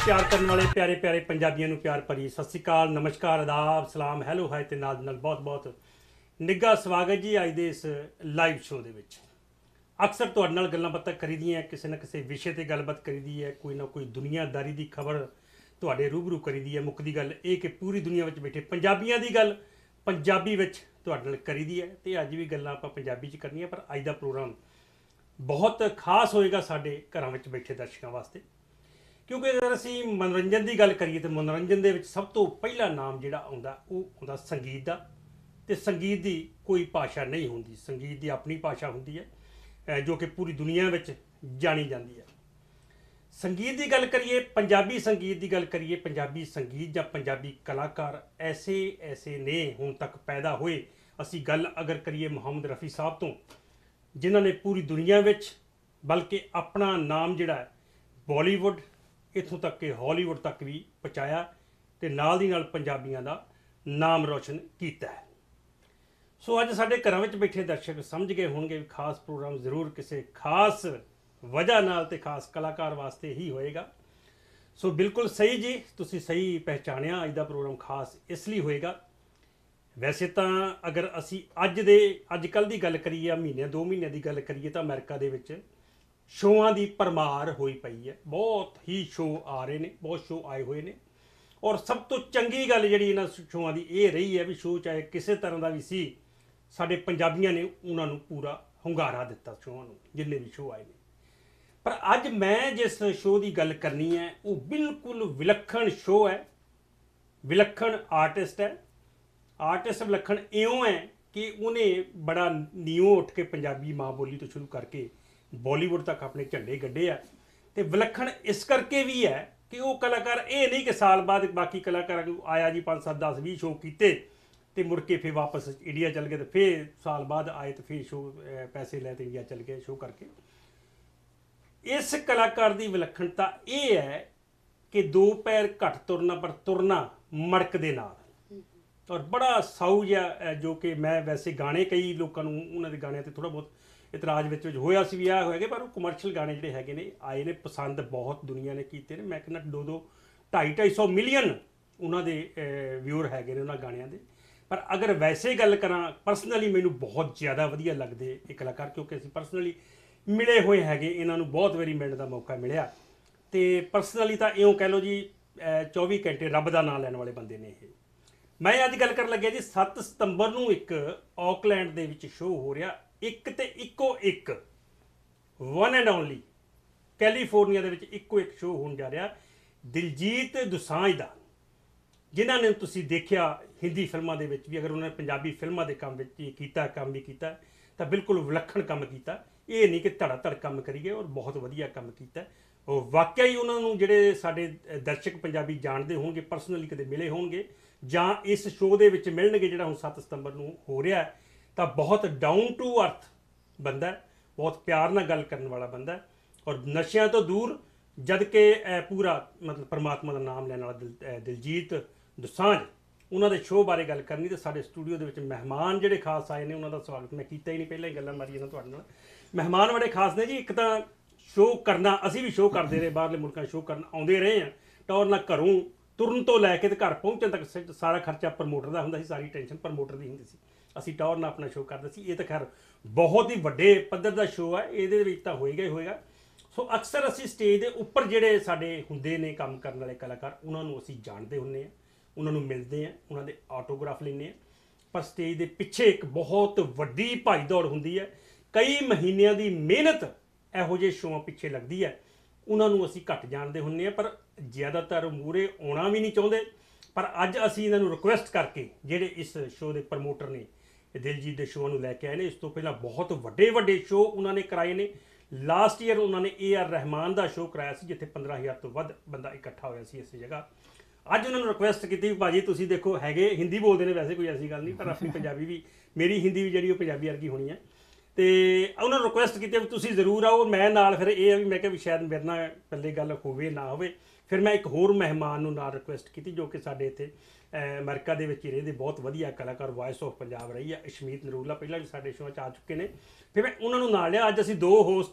प्यार करने वाले प्यारे प्यारे पंजाबियों ਨੂੰ प्यार भरी सत श्री अकाल नमस्कार आदाब सलाम हैलो हाय ਤੇ ਨਾਲ ਬਹੁਤ ਬਹੁਤ ਨਿੱਘਾ ਸਵਾਗਤ ਜੀ ਅੱਜ ਦੇ ਇਸ ਲਾਈਵ ਸ਼ੋਅ ਦੇ ਵਿੱਚ। ਅਕਸਰ ਤੁਹਾਡੇ ਨਾਲ ਗੱਲਾਂ ਬਾਤਾਂ ਕਰੀਦੀਆਂ ਕਿਸੇ ਨਾ ਕਿਸੇ ਵਿਸ਼ੇ ਤੇ ਗੱਲਬਾਤ ਕਰੀਦੀ ਹੈ, ਕੋਈ ਨਾ ਕੋਈ ਦੁਨੀਆਦਾਰੀ ਦੀ ਖਬਰ ਤੁਹਾਡੇ ਰੂਬਰੂ ਕਰੀਦੀ ਹੈ। ਮੁੱਕਦੀ ਗੱਲ ਇਹ ਕਿ ਪੂਰੀ ਦੁਨੀਆ ਵਿੱਚ ਬੈਠੇ ਪੰਜਾਬੀਆਂ ਦੀ ਗੱਲ ਪੰਜਾਬੀ ਵਿੱਚ ਤੁਹਾਡੇ ਨਾਲ ਕਰੀਦੀ ਹੈ ਤੇ ਅੱਜ ਵੀ ਗੱਲਾਂ ਆਪਾਂ ਪੰਜਾਬੀ 'ਚ ਕਰਨੀਆਂ। ਪਰ ਅੱਜ ਦਾ ਪ੍ਰੋਗਰਾਮ ਬਹੁਤ ਖਾਸ ਹੋਏਗਾ ਸਾਡੇ ਘਰਾਂ ਵਿੱਚ ਬੈਠੇ ਦਰਸ਼ਕਾਂ ਵਾਸਤੇ, क्योंकि अगर असी मनोरंजन की गल करिए तो मनोरंजन के सब तो पहला नाम जोड़ा आउंदा वो आउंदा संगीत का। तो संगीत की कोई भाषा नहीं होंदी, संगीत की अपनी भाषा होंदी है जो कि पूरी दुनिया में जानी जाती है। संगीत की गल करिए, पंजाबी संगीत की गल करिए, पंजाबी संगीत या पंजाबी कलाकार ऐसे ऐसे ने हुण तक पैदा हुए। असी गल अगर करिए मुहम्मद रफ़ी साहब तो, जिन्होंने पूरी दुनिया में बल्कि अपना नाम जोड़ा बॉलीवुड इत्थों तक कि हॉलीवुड तक भी पहुँचाया तो नाल दी नाल पंजाबियों का नाम रोशन किया है। सो अज साडे घरां विच बैठे दर्शक समझ गए होंगे भी खास प्रोग्राम जरूर किसी खास वजह नाल ते खास कलाकार वास्ते ही होएगा। सो बिल्कुल सही जी, तुसी सही पहचानिया, अज दा प्रोग्राम खास इसलिए होएगा। वैसे तो अगर असी अजकल की गल करिए, महीने 2 महीने की गल करिए तो अमेरिका दे विच शोआं की भरमार होई पई है। बहुत ही शो आ रहे हैं, बहुत शो आए हुए हैं। और सब तो चंगी गल जिहड़ी इन्हां शोआं की ये रही है भी शो चाहे किसी तरह का भी सी, साडे पंजाबियां ने उन्होंने पूरा हुंगारा दिता शोआं नूं, जिन्ने भी शो आए ने। पर अज मैं जिस शो की गल करनी है वो बिल्कुल विलक्षण शो है, विलक्षण आर्टिस्ट है। आर्टिस्ट विलक्षण इउं है कि उन्हें बड़ा नीओ उठ के पंजाबी माँ बोली तो शुरू करके बॉलीवुड तक अपने झंडे गड्ढे आ। तो विलक्षण इस करके भी है कि वो कलाकार ये नहीं कि साल बाद बाकी कलाकार आया जी 5 7 10 20 शो किए तो मुड़ के फिर वापस इंडिया चल गए, तो फिर साल बाद आए तो फिर शो पैसे ले तो इंडिया चल गए शो करके। इस कलाकार की विलक्षणता ये है कि 2 पैर घट तुरना पर तुरना मड़क दे नाल। और बड़ा साऊ जिहा जो कि मैं वैसे गाने कई लोगों उन्होंने गाने तो थोड़ा बहुत इतराज विच होया सी भी आ होएगा, पर वो कमर्शियल गाने जिहड़े हैगे ने आए ने पसंद बहुत दुनिया ने कीते ने। मैं कहना 2-2 250 मिलियन उन्होंने व्यूअर हैगे ने उन्होंने गाणियां दे। पर अगर वैसे गल करा परसनली मैनू बहुत ज़्यादा वधिया लगदे ये कलाकार, क्योंकि असीं परसनली मिले हुए हैगे, इन्हां नूं बहुत वारी मिलण दा मौका मिलिया। तो परसनली तो इउं कह लो जी 24 घंटे रब दा नाम लैण वाले बंदे ने ये। मैं अज गल कर लग्या जी 7 सितंबर नूं एक ऑकलैंड दे विच शो हो रहा, एक ते इक्को एक, वन एंड ओनली कैलीफोर्निया दे विच इक्को एक शो होने जा रहा दिलजीत दोसांझ दा, जिन्हां ने तुसीं देखिया हिंदी फिल्मां दे विच भी। अगर उन्होंने पंजाबी फिल्मां दे काम विच कीता काम भी कीता तो बिल्कुल विलक्षण काम कीता। ये नहीं कि धड़ा काम करिए, और बहुत वधिया काम कीता। और वाकई ही उन्होंने जिहड़े साडे दर्शक पंजाबी जानते होणगे, परसनली कदे मिले होणगे जां इस शो दे विच मिलणगे जिहड़ा हुण 7 सितंबर नूं हो रहा है, तो बहुत डाउन टू अर्थ बंदा है, बहुत प्यार नाल गल करने वाला बंदा है, और नशियां तो दूर जद के पूरा मतलब परमात्मा का नाम लैण वाला दिलजीत दोसांझ। उन्होंने शो बारे गल करनी तो साडे स्टूडियो दे विच मेहमान जिहड़े खास आए ने उन्होंने स्वागत मैं कीता ही नहीं, पहले ही गल्लां मारीआं ने तुहाडे नाल। मेहमान बड़े खास ने जी। एक तो शो करना असीं भी शो करते रहे, बाहरले मुल्कां शो करन आउंदे रहे हैं, टौर ना घरों तुरन तो लैके ते घर पहुँचण तक सारा खर्चा प्रमोटर का हुंदा सी, सारी टेंशन प्रमोटर की हुंदी सी। असीं टौर नाल अपना शो करते सी। ये तो खैर बहुत ही वड्डे पद्धर का शो है, ये तो होएगा ही होएगा। सो अक्सर असीं स्टेज के उपर जिहड़े साडे हुंदे ने काम करने वाले कलाकार उन्होंने असीं जाणदे हुंदे हैं, उन्होंने मिलते हैं, उन्होंने ऑटोग्राफ लेने। पर स्टेज के पिछे एक बहुत वड्डी भाई दौड़ हुंदी है, कई महीनों की मेहनत इहो जिहे शोआं पिछे लगती है। उन्होंने असीं घट जाणदे हुंदे हैं, पर ज़्यादातर मूहरे आउणा भी नहीं चाहुंदे। पर अज असीं इन्हां नूं रिक्वेस्ट करके जिहड़े इस शो के प्रमोटर ने दिलजीत के शो नूं लैके आए ने, इस तो पहला बहुत वड्डे वड्डे शो उन्होंने कराए ने। लास्ट ईयर उन्होंने AR रहमान का शो कराया सी, जिथे 15,000 तो वध बंदा इकट्ठा होया सी इस जगह। अज उन्होंने रिक्वेस्ट की भाजी तुसीं देखो हैगे हिंदी बोलते हैं, वैसे कोई ऐसी गल नहीं, पर अपनी पंजाबी भी मेरी हिंदी भी जी पंजाबी वर्गी होनी है। तो उन्होंने रिक्वेस्ट की भी तुसीं जरूर आओ। मैं नाल फिर ये भी मैं क्या भी शायद मेरे नाल पल्ले गल होवे ना होवे, फिर मैं एक होर मेहमान नूं नाल रिक्वेस्ट की जो कि साडे इत्थे अमेरिका दे विच ही रहिंदे बहुत वधिया कलाकार वॉइस ऑफ पंजाब रही है, अशमीत नरूला पहला भी साडे शो आ चुके हैं। फिर मैं उन्होंने नाल लिया। अज असीं 2 होस्ट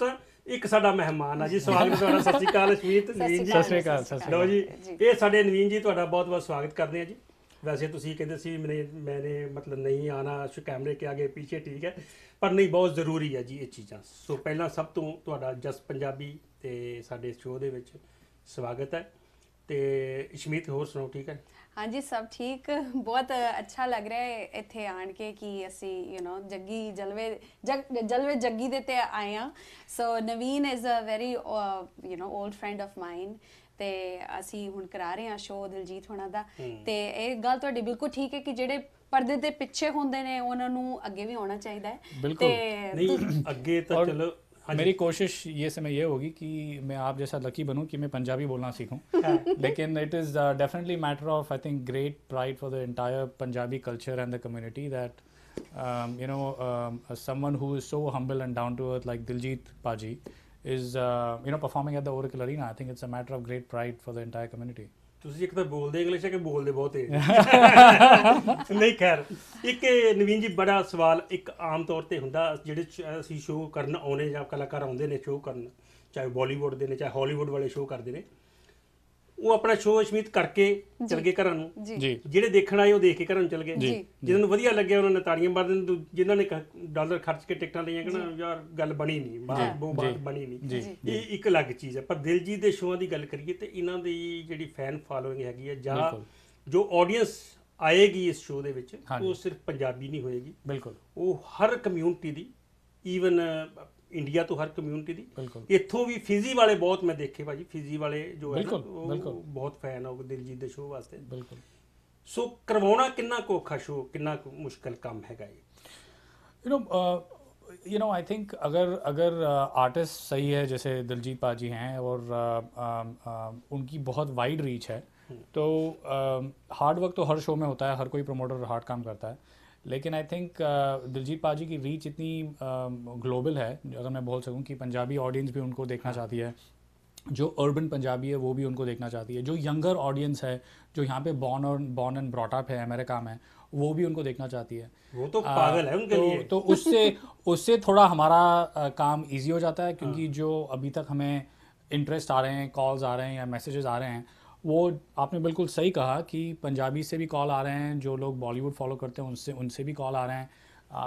ਇੱਕ ਸਾਡਾ ਮਹਿਮਾਨ ਆ ਜੀ, ਸਵਾਗਤ ਤੁਹਾਡਾ। ਸਤਿ ਸ਼੍ਰੀ ਅਕਾਲ ਅਸ਼ਮੀਤ, ਨਵੀਨ ਜੀ। ਸਤਿ ਸ਼੍ਰੀ ਅਕਾਲ। ਲਓ ਜੀ, ਇਹ ਸਾਡੇ ਨਵੀਨ ਜੀ, ਤੁਹਾਡਾ ਬਹੁਤ ਬਹੁਤ ਸਵਾਗਤ ਕਰਦੇ ਆ ਜੀ। ਵੈਸੇ ਤੁਸੀਂ ਕਹਿੰਦੇ ਸੀ ਮੈंने मतलब नहीं आना कैमरे के आगे पीछे, ठीक है, ਪਰ ਨਹੀਂ ਬਹੁਤ ਜ਼ਰੂਰੀ ਹੈ ਜੀ ਇਹ ਚੀਜ਼ਾਂ। ਸੋ ਪਹਿਲਾਂ ਸਭ ਤੋਂ ਤੁਹਾਡਾ ਜਸ ਪੰਜਾਬੀ ਤੇ ਸਾਡੇ ਸ਼ੋਅ ਦੇ ਵਿੱਚ ਸਵਾਗਤ ਹੈ। ਤੇ ਅਸ਼ਮੀਤ, ਹੋਰ ਸੁਣਾਓ, ਠੀਕ ਹੈ? हाँ जी, सब ठीक। बहुत अच्छा लग रहा है इत्थे आन के कि असी जग्गी जलवे जग्गी दे ते आए हाँ। So Naveen is a very old friend of mine ਤੇ ਅਸੀਂ ਹੁਣ ਕਰਾ ਰਹੇ ਹਾਂ ਸ਼ੋਅ ਦਿਲਜੀਤ ਹੋਣਾ ਦਾ। ਤੇ ਇਹ ਗੱਲ ਤੁਹਾਡੀ ਬਿਲਕੁਲ ਠੀਕ ਹੈ ਕਿ ਜਿਹੜੇ ਪਰਦੇ ਦੇ ਪਿੱਛੇ ਹੁੰਦੇ ਨੇ ਉਹਨਾਂ ਨੂੰ ਅੱਗੇ ਵੀ ਆਉਣਾ ਚਾਹੀਦਾ ਹੈ। ਤੇ ਨਹੀਂ ਅੱਗੇ ਤਾਂ ਚਲੋ मेरी कोशिश ये समय ये होगी कि मैं आप जैसा लकी बनूं कि मैं पंजाबी बोलना सीखूं। लेकिन it is definitely matter of I think great pride for the entire Punjabi culture and the community that someone who is so humble and down to earth like Diljit Paji is performing at the Oracle Arena. I think it's a matter of great pride for the entire community. ਤੁਸੀਂ ਇੱਕ ਤਾਂ ਬੋਲਦੇ English ਹੈ ਕਿ ਬੋਲਦੇ ਬਹੁਤ ਹੈ ਨਹੀਂ। ਖੈਰ, ਇੱਕ ਨਵੀਨ ਜੀ ਬੜਾ ਸਵਾਲ ਇੱਕ ਆਮ ਤੌਰ ਤੇ ਹੁੰਦਾ, ਜਿਹੜੇ ਅਸੀਂ ਸ਼ੋਅ ਕਰਨ ਆਉਣੇ ਜਾਂ ਕਲਾਕਾਰ ਆਉਂਦੇ ਨੇ ਸ਼ੋਅ ਕਰਨ, ਚਾਹੇ ਬਾਲੀਵੁੱਡ ਦੇ ਨੇ ਚਾਹੇ ਹਾਲੀਵੁੱਡ ਵਾਲੇ ਸ਼ੋਅ ਕਰਦੇ ਨੇ, ਉਹ ਆਪਣਾ ਸ਼ੋਅ ਅਸ਼ਮੀਤ ਕਰਕੇ ਚਲ ਗਏ ਘਰਾਂ ਨੂੰ। ਜਿਹੜੇ ਦੇਖਣ ਆਏ ਉਹ ਦੇਖ ਕੇ ਘਰਾਂ ਨੂੰ ਚਲ ਗਏ। ਜਿਹਨਾਂ ਨੂੰ ਵਧੀਆ ਲੱਗਿਆ ਉਹਨਾਂ ਨੇ ਤਾੜੀਆਂ ਮਾਰਦੇ, ਜਿਨ੍ਹਾਂ ਨੇ ਡਾਲਰ ਖਰਚ ਕੇ ਟਿਕਟਾਂ ਲਈਆਂ ਕਹਿੰਦਾ ਯਾਰ ਗੱਲ ਬਣੀ ਨਹੀਂ, ਬਾਤ ਬਣੀ ਨਹੀਂ। ਇਹ ਇੱਕ ਅਲੱਗ ਚੀਜ਼ ਹੈ। ਪਰ ਦਿਲਜੀਤ ਦੇ ਸ਼ੋਆਂ ਦੀ ਗੱਲ ਕਰੀਏ ਤੇ ਇਹਨਾਂ ਦੀ ਜਿਹੜੀ ਫੈਨ ਫਾਲੋਇੰਗ ਹੈਗੀ ਹੈ ਜਾਂ ਜੋ ਆਡੀਅנס ਆਏਗੀ ਇਸ ਸ਼ੋਅ ਦੇ ਵਿੱਚ, ਉਹ ਸਿਰਫ ਪੰਜਾਬੀ ਨਹੀਂ ਹੋਏਗੀ, ਬਿਲਕੁਲ ਉਹ ਹਰ ਕਮਿਊਨਿਟੀ ਦੀ, ਈਵਨ ਇੰਡੀਆ ਤੋਂ ਹਰ ਕਮਿਊਨਿਟੀ ਦੀ। ਇੱਥੋਂ ਵੀ ਫਿਜੀ ਵਾਲੇ ਬਹੁਤ ਮੈਂ ਦੇਖੇ ਭਾਜੀ, ਫਿਜੀ ਵਾਲੇ ਜੋ ਹੈ ਉਹ ਬਹੁਤ ਫੈਨ ਆ ਦਿਲਜੀਤ ਦੇ ਸ਼ੋਅ ਵਾਸਤੇ। ਬਿਲਕੁਲ। ਸੋ ਕਰਵਾਉਣਾ ਕਿੰਨਾ ਕੁ ਔਖਾ ਸ਼ੋਅ, ਕਿੰਨਾ ਕੁ ਮੁਸ਼ਕਿਲ ਕੰਮ ਹੈਗਾ ਇਹ? आई थिंक अगर आर्टिस्ट सही है जैसे दिलजीत पाजी हैं और उनकी बहुत वाइड रीच है, तो हार्ड वर्क तो हर शो में होता है, हर कोई प्रमोटर हार्ड काम करता है। लेकिन आई थिंक दिलजीत पाजी की रीच इतनी ग्लोबल है, अगर मैं बोल सकूं कि पंजाबी ऑडियंस भी उनको देखना चाहती है, जो अर्बन पंजाबी है वो भी उनको देखना चाहती है, जो यंगर ऑडियंस है जो यहाँ पे बॉर्न एंड ब्रॉट अप है, अमेरिका में, वो भी उनको देखना चाहती है। वो तो पागल है उनके लिए। तो उससे थोड़ा हमारा काम ईजी हो जाता है, क्योंकि जो अभी तक हमें इंटरेस्ट आ रहे हैं, कॉल्स आ रहे हैं या मैसेजेस आ रहे हैं, वो आपने बिल्कुल सही कहा कि पंजाबी से भी कॉल आ रहे हैं, जो लोग बॉलीवुड फॉलो करते हैं उनसे भी कॉल आ रहे हैं,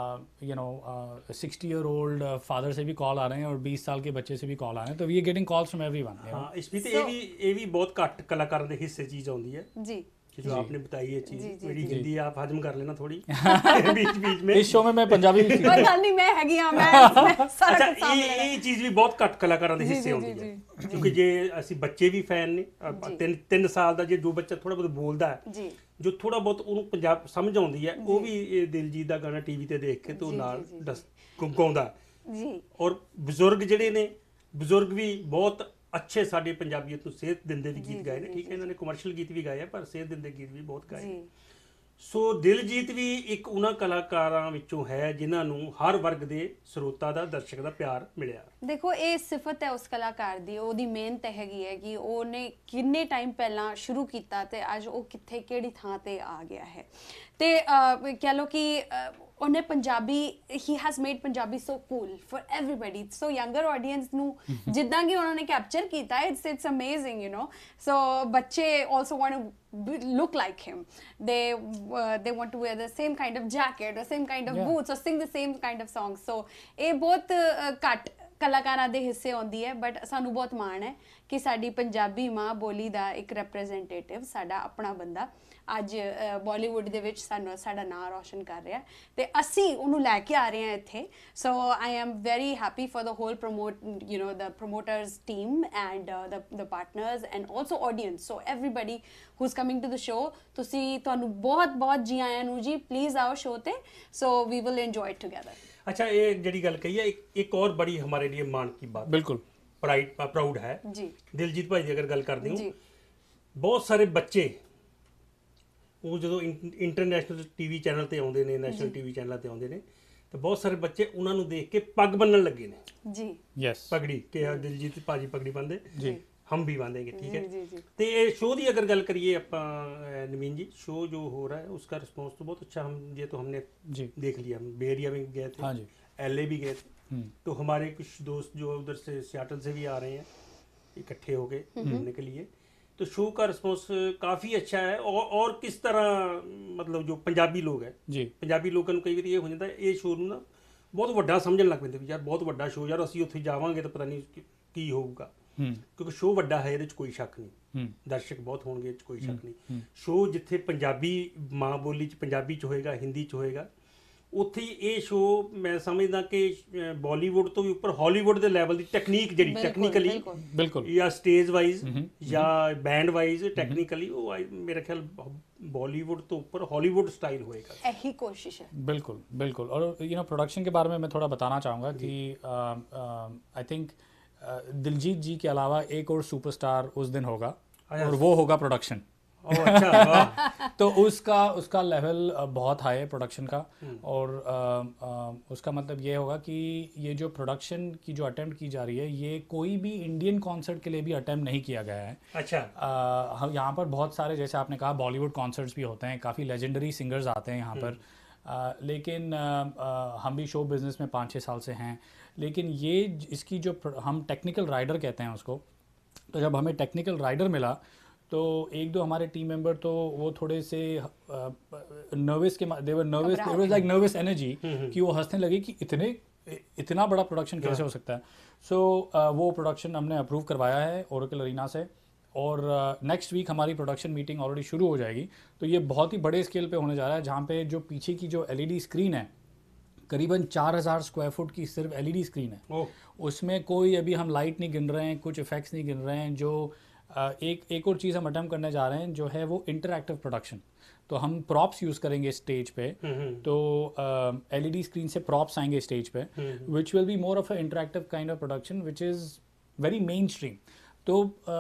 60-year-old फादर से भी कॉल आ रहे हैं और 20 साल के बच्चे से भी कॉल आ रहे हैं। तो we are getting calls from everyone. हाँ, इसमें तो ये भी बहुत घट कलाकारों के हिस्से चीज़ आती है जी, जो आपने बताई है चीज़। मेरी हिंदी आप हजम कर लेना थोड़ी बीच में। इस शो में मैं पंजाबी भी कोई गल नहीं, मैं हैगी हां, मैं सारा अच्छा, ये चीज़ भी बहुत घट कलाकारों के हिस्से आती है, क्योंकि जे ਅਸੀਂ ਬੱਚੇ ਵੀ ਫੈਨ ਨੇ। 3 ਸਾਲ ਦਾ ਜੋ ਬੱਚਾ ਥੋੜਾ ਬਹੁਤ ਬੋਲਦਾ ਹੈ ਜੀ, ਜੋ ਥੋੜਾ ਬਹੁਤ ਉਹਨੂੰ ਪੰਜਾਬ ਸਮਝ ਆਉਂਦੀ ਹੈ, ਉਹ ਵੀ ਇਹ ਦਿਲਜੀਤ ਦਾ ਗਾਣਾ ਟੀਵੀ ਤੇ ਦੇਖ ਕੇ ਤੋਂ ਨਾਲ ਗਾਉਂਦਾ ਜੀ। ਔਰ ਬਜ਼ੁਰਗ ਜਿਹੜੇ ਨੇ, ਬਜ਼ੁਰਗ ਵੀ ਬਹੁਤ ਅੱਛੇ ਸਾਡੇ ਪੰਜਾਬੀਅਤ ਨੂੰ ਸੇਧ ਦਿੰਦੇ ਵੀ ਗੀਤ ਗਾਏ ਨੇ। ਠੀਕ ਹੈ, ਇਹਨਾਂ ਨੇ ਕਮਰਸ਼ੀਅਲ ਗੀਤ ਵੀ ਗਾਏ ਆ, ਪਰ ਸੇਧ ਦਿੰਦੇ ਗੀਤ ਵੀ ਬਹੁਤ ਗਾਏ। ਸੋ ਦਿਲਜੀਤ ਵੀ ਇੱਕ ਉਹਨਾਂ ਕਲਾਕਾਰਾਂ ਵਿੱਚੋਂ ਹੈ ਜਿਨ੍ਹਾਂ ਨੂੰ ਹਰ ਵਰਗ ਦੇ ਸਰੋਤਾ ਦਾ, ਦਰਸ਼ਕ ਦਾ ਪਿਆਰ ਮਿਲਿਆ। ਦੇਖੋ, ਇਹ ਸਿਫਤ ਹੈ ਉਸ ਕਲਾਕਾਰ ਦੀ, ਉਹਦੀ ਮਿਹਨਤ ਹੈਗੀ ਹੈ ਕਿ ਉਹਨੇ ਕਿੰਨੇ ਟਾਈਮ ਪਹਿਲਾਂ ਸ਼ੁਰੂ ਕੀਤਾ ਤੇ ਅੱਜ ਉਹ ਕਿੱਥੇ ਕਿਹੜੀ ਥਾਂ ਤੇ ਆ ਗਿਆ ਹੈ। ਤੇ ਕਹਿ ਲਓ ਕਿ ਉਹਨੇ ਪੰਜਾਬੀ, ਹੀ has made Punjabi so cool for everybody. So younger audience ਨੂੰ ਜਿੱਦਾਂ ਕਿ ਉਹਨਾਂ ਨੇ ਕੈਪਚਰ ਕੀਤਾ, ਇਟਸ ਅਮੇਜ਼ਿੰਗ, ਸੋ ਬੱਚੇ also want to look like him. They want to wear the same kind of jacket or same kind of boots or sing the same kind of songs. So ਇਹ ਬਹੁਤ ਘੱਟ ਕਲਾਕਾਰਾਂ ਦੇ ਹਿੱਸੇ ਆਉਂਦੀ ਹੈ, but ਸਾਨੂੰ ਬਹੁਤ ਮਾਣ ਹੈ ਕਿ ਸਾਡੀ ਪੰਜਾਬੀ ਮਾਂ ਬੋਲੀ ਦਾ ਇੱਕ ਰਿਪਰੈਜ਼ੈਂਟੇਟਿਵ, ਸਾਡਾ ਆਪਣਾ ਬੰਦਾ ਅੱਜ ਬਾਲੀਵੁੱਡ ਦੇ ਵਿੱਚ ਸਾਡਾ ਨਾਂ ਰੋਸ਼ਨ ਕਰ ਰਿਹਾ ਤੇ ਅਸੀਂ ਉਹਨੂੰ ਲੈ ਕੇ ਆ ਰਹੇ ਹਾਂ ਇੱਥੇ। So I am very happy for the whole the promoters team and the partners and also audience. So everybody who's coming to the show, ਤੁਹਾਨੂੰ ਬਹੁਤ ਜੀ ਆਇਆਂ ਨੂੰ ਜੀ। ਪਲੀਜ਼ आओ शो ਤੇ, so we will enjoy it together. अच्छा, ये जड़ी गल कही है, एक और बड़ी हमारे लिए मान की बात, बिल्कुल प्राउड है जी। दिलजीत भाई की अगर गल कर दी, बहुत सारे बच्चे वो जो इंटरनेशनल टीवी चैनल ते आउंदे ने, नेशनल टीवी चैनल ते आउंदे ने, तो बहुत सारे बच्चे उन्होंने देख के पग बनने लगे ने जी। यस, पगड़ी के दिलजीत भाजी पगड़ी बंदे जी, हम भी बांधेंगे। ठीक है, तो ये शो की अगर गल करिए आप नवीन जी, शो जो हो रहा है उसका रिस्पॉन्स तो बहुत अच्छा, हम ये तो हमने जी देख लिया। हम बे एरिया में गए थे, हाँ जी, LA भी गए थे, तो हमारे कुछ दोस्त जो उधर से सियाटल से भी आ रहे हैं इकट्ठे होके घूमने के लिए, तो शो का रिस्पॉन्स काफ़ी अच्छा है। और किस तरह मतलब जो पंजाबी लोग है जी ਪੰਜਾਬੀ ਲੋਕਾਂ ਨੂੰ ਕਈ ਵਾਰੀ ਇਹ ਹੋ ਜਾਂਦਾ ਇਹ ਸ਼ੋਅ ਨੂੰ ਨਾ ਬਹੁਤ ਵੱਡਾ ਸਮਝਣ ਲੱਗ ਪੈਂਦੇ ਵੀ ਯਾਰ ਬਹੁਤ ਵੱਡਾ ਸ਼ੋਅ, ਯਾਰ ਅਸੀਂ ਉੱਥੇ ਜਾਵਾਂਗੇ ਤਾਂ ਪਤਾ ਨਹੀਂ ਕੀ ਹੋਊਗਾ, ਕਿਉਂਕਿ ਸ਼ੋਅ ਵੱਡਾ ਹੈ, ਇਹਦੇ 'ਚ ਕੋਈ ਸ਼ੱਕ ਨਹੀਂ, ਦਰਸ਼ਕ ਬਹੁਤ ਹੋਣਗੇ, ਇਹ 'ਚ ਕੋਈ ਸ਼ੱਕ ਨਹੀਂ। ਸ਼ੋਅ ਜਿੱਥੇ ਪੰਜਾਬੀ ਮਾਂ ਬੋਲੀ 'ਚ ਪੰਜਾਬੀ 'ਚ ਹੋਏਗਾ, ਹਿੰਦੀ 'ਚ ਹੋਏਗਾ, ਉੱਥੇ ਹੀ ਇਹ ਸ਼ੋਅ ਮੈਂ ਸਮਝਦਾ ਕਿ ਬਾਲੀਵੁੱਡ ਤੋਂ ਵੀ ਉੱਪਰ ਹਾਲੀਵੁੱਡ ਦੇ ਲੈਵਲ ਦੀ ਟੈਕਨੀਕ ਜਿਹੜੀ ਟੈਕਨੀਕਲੀ बिल्कुल ਜਾਂ ਸਟੇਜ ਵਾਈਜ਼ ਜਾਂ ਬੈਂਡ ਵਾਈਜ਼ ਟੈਕਨੀਕਲੀ ਉਹ ਮੇਰਾ ਖਿਆਲ बॉलीवुड तो ऊपर हॉलीवुड स्टाइल होएगा, यही कोशिश है। बिल्कुल बिल्कुल। और प्रोडक्शन के बारे में मैं थोड़ा बताना चाहूँगा कि आई थिंक दिलजीत जी के अलावा एक और सुपरस्टार उस दिन होगा और वो होगा प्रोडक्शन। अच्छा वाह। तो उसका लेवल बहुत हाई है प्रोडक्शन का, और उसका मतलब ये होगा कि ये जो प्रोडक्शन की जो अटेम्प्ट की जा रही है, ये कोई भी इंडियन कॉन्सर्ट के लिए भी अटेम्प्ट नहीं किया गया है। अच्छा हम यहाँ पर बहुत सारे, जैसे आपने कहा, बॉलीवुड कॉन्सर्ट्स भी होते हैं, काफ़ी लेजेंडरी सिंगर्स आते हैं यहाँ पर, लेकिन हम भी शो बिज़नेस में 5-6 साल से हैं, लेकिन ये इसकी जो हम टेक्निकल राइडर कहते हैं उसको, तो जब हमें टेक्निकल राइडर मिला तो एक दो हमारे टीम मेंबर तो वो थोड़े से nervous they were nervous, there was like nervous energy कि वो हंसने लगे कि इतना बड़ा प्रोडक्शन कैसे हो सकता है। सो वो प्रोडक्शन हमने अप्रूव करवाया है ओरेकल अरीना से, और नेक्स्ट वीक हमारी प्रोडक्शन मीटिंग ऑलरेडी शुरू हो जाएगी। तो ये बहुत ही बड़े स्केल पे होने जा रहा है, जहाँ पे जो पीछे की जो LED स्क्रीन है, करीबन 4000 स्क्वायर फुट की सिर्फ LED स्क्रीन है। उसमें कोई अभी हम लाइट नहीं गिन रहे हैं, कुछ इफेक्ट्स नहीं गिन रहे हैं। जो एक और चीज़ हम अटेम्प्ट करने जा रहे हैं जो है वो इंटरैक्टिव प्रोडक्शन। तो हम प्रॉप्स यूज़ करेंगे स्टेज पे, तो LED स्क्रीन से प्रॉप्स आएंगे स्टेज पे, which will be more of a interactive kind of production which is very mainstream. तो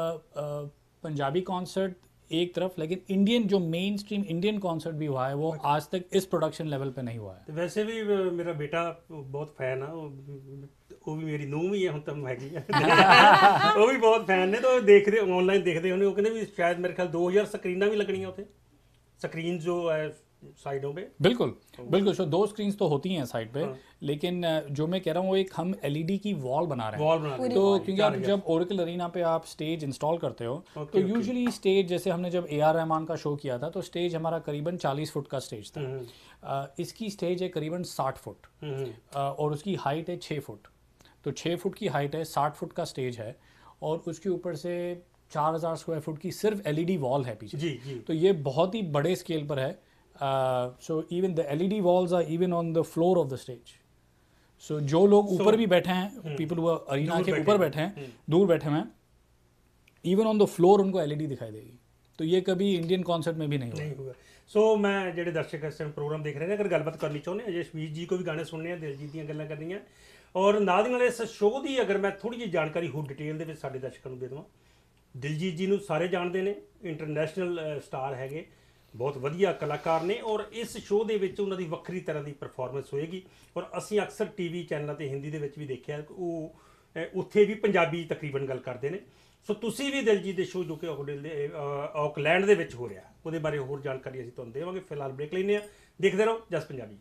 पंजाबी कॉन्सर्ट एक तरफ, लेकिन इंडियन जो मेन स्ट्रीम इंडियन कॉन्सर्ट भी हुआ है वो आज तक इस प्रोडक्शन लेवल पे नहीं हुआ है। वैसे भी मेरा बेटा बहुत फैन है, वो भी मेरी ਨੂੰਹ ਵੀ ਹੈ ਹੁਣ ਤਾਂ ਹੈਗੀ ਉਹ ਵੀ ਬਹੁਤ ਫੈਨ ਨੇ, तो ਦੇਖਦੇ ऑनलाइन ਦੇਖਦੇ ਉਹਨੇ, ਉਹ ਕਹਿੰਦੇ ਵੀ शायद मेरे ख्याल 2000 ਸਕਰੀਨਾਂ ਵੀ ਲੱਗਣੀਆਂ ਉੱਥੇ, स्क्रीन जो है साइडों पे। बिल्कुल बिल्कुल। सो 2 स्क्रीन्स तो होती हैं साइड पे, लेकिन जो मैं कह रहा हूँ वो एक हम LED की वॉल बना रहे हैं। तो क्योंकि आप जब ओरेकल अरीना पे आप स्टेज इंस्टॉल करते हो, तो यूजुअली स्टेज, जैसे हमने जब AR रहमान का शो किया था, तो स्टेज हमारा करीबन 40 फुट का स्टेज था। इसकी स्टेज है करीबन 60 फुट, और उसकी हाइट है 6 फुट। तो 6 फुट की हाइट है, 60 फुट का स्टेज है, और उसके ऊपर से 4000 स्क्वायर फुट की सिर्फ LED वॉल है पीछे। जी जी। तो ये बहुत ही बड़े स्केल पर है। So even the LED walls are even on the floor of the stage. So जो लोग ऊपर भी बैठे हैं, पीपल वो अरीना के ऊपर बैठे हैं, दूर बैठे हुए हैं, इवन ऑन द फ्लोर उनको LED दिखाई देगी। तो ये कभी इंडियन कॉन्सर्ट में भी नहीं हुआ। सो मैं ਜਿਹੜੇ ਦਰਸ਼ਕ ਇਸ ਟਾਈਮ ਪ੍ਰੋਗਰਾਮ ਦੇਖ ਰਹੇ ਨੇ, ਅਗਰ ਗੱਲਬਾਤ ਕਰਨੀ ਚਾਹੁੰਦੇ ਆ, ਜਸਵੀਰ ਜੀ ਕੋ ਵੀ ਗਾਣੇ ਸੁਣਨੇ ਆ, ਦਿਲਜੀਤ ਦੀਆਂ ਗੱਲਾਂ ਕਰਨੀਆਂ, ਔਰ ਨਾਲ ਦੀ ਨਾਲ ਇਸ ਸ਼ੋਅ ਦੀ ਅਗਰ ਮੈਂ ਥੋੜੀ ਜਿਹੀ ਜਾਣਕਾਰੀ ਹੋਰ ਡਿਟੇਲ ਦੇ ਵਿੱਚ ਸਾਡੇ ਦਰਸ਼ਕਾਂ ਨੂੰ ਦੇ ਦੇਵਾਂ। ਦਿਲਜੀਤ ਜੀ ਨੂੰ ਸਾਰੇ ਜਾਣਦੇ ਨੇ, ਇੰਟਰਨੈਸ਼ਨਲ ਸਟਾਰ ਹੈਗੇ, ਬਹੁਤ ਵਧੀਆ ਕਲਾਕਾਰ ਨੇ, ਔਰ ਇਸ ਸ਼ੋਅ ਦੇ ਵਿੱਚ ਉਹਨਾਂ ਦੀ ਵੱਖਰੀ ਤਰ੍ਹਾਂ ਦੀ ਪਰਫਾਰਮੈਂਸ ਹੋਏਗੀ। ਔਰ ਅਸੀਂ ਅਕਸਰ TV ਚੈਨਲਾਂ ਤੇ ਹਿੰਦੀ ਦੇ ਵਿੱਚ ਵੀ ਦੇਖਿਆ ਉਹ ਉੱਥੇ ਵੀ ਪੰਜਾਬੀ ਤਕਰੀਬਨ ਗੱਲ ਕਰਦੇ ਨੇ। ਸੋ ਤੁਸੀਂ ਵੀ ਦਿਲਜੀਤ ਦੇ ਸ਼ੋਅ ਜੋ ਕਿ ਆਕਲੈਂਡ ਦੇ ਵਿੱਚ ਹੋ ਰਿਹਾ, ਉਹਦੇ ਬਾਰੇ ਹੋਰ ਜਾਣਕਾਰੀ ਅਸੀਂ ਤੁਹਾਨੂੰ ਦੇਵਾਂਗੇ। ਫਿਲਹਾਲ ਬ੍ਰੇਕ ਲੈਂਦੇ ਹਾਂ, ਦੇਖਦੇ ਰਹੋ ਜਸ ਪੰਜਾਬੀ।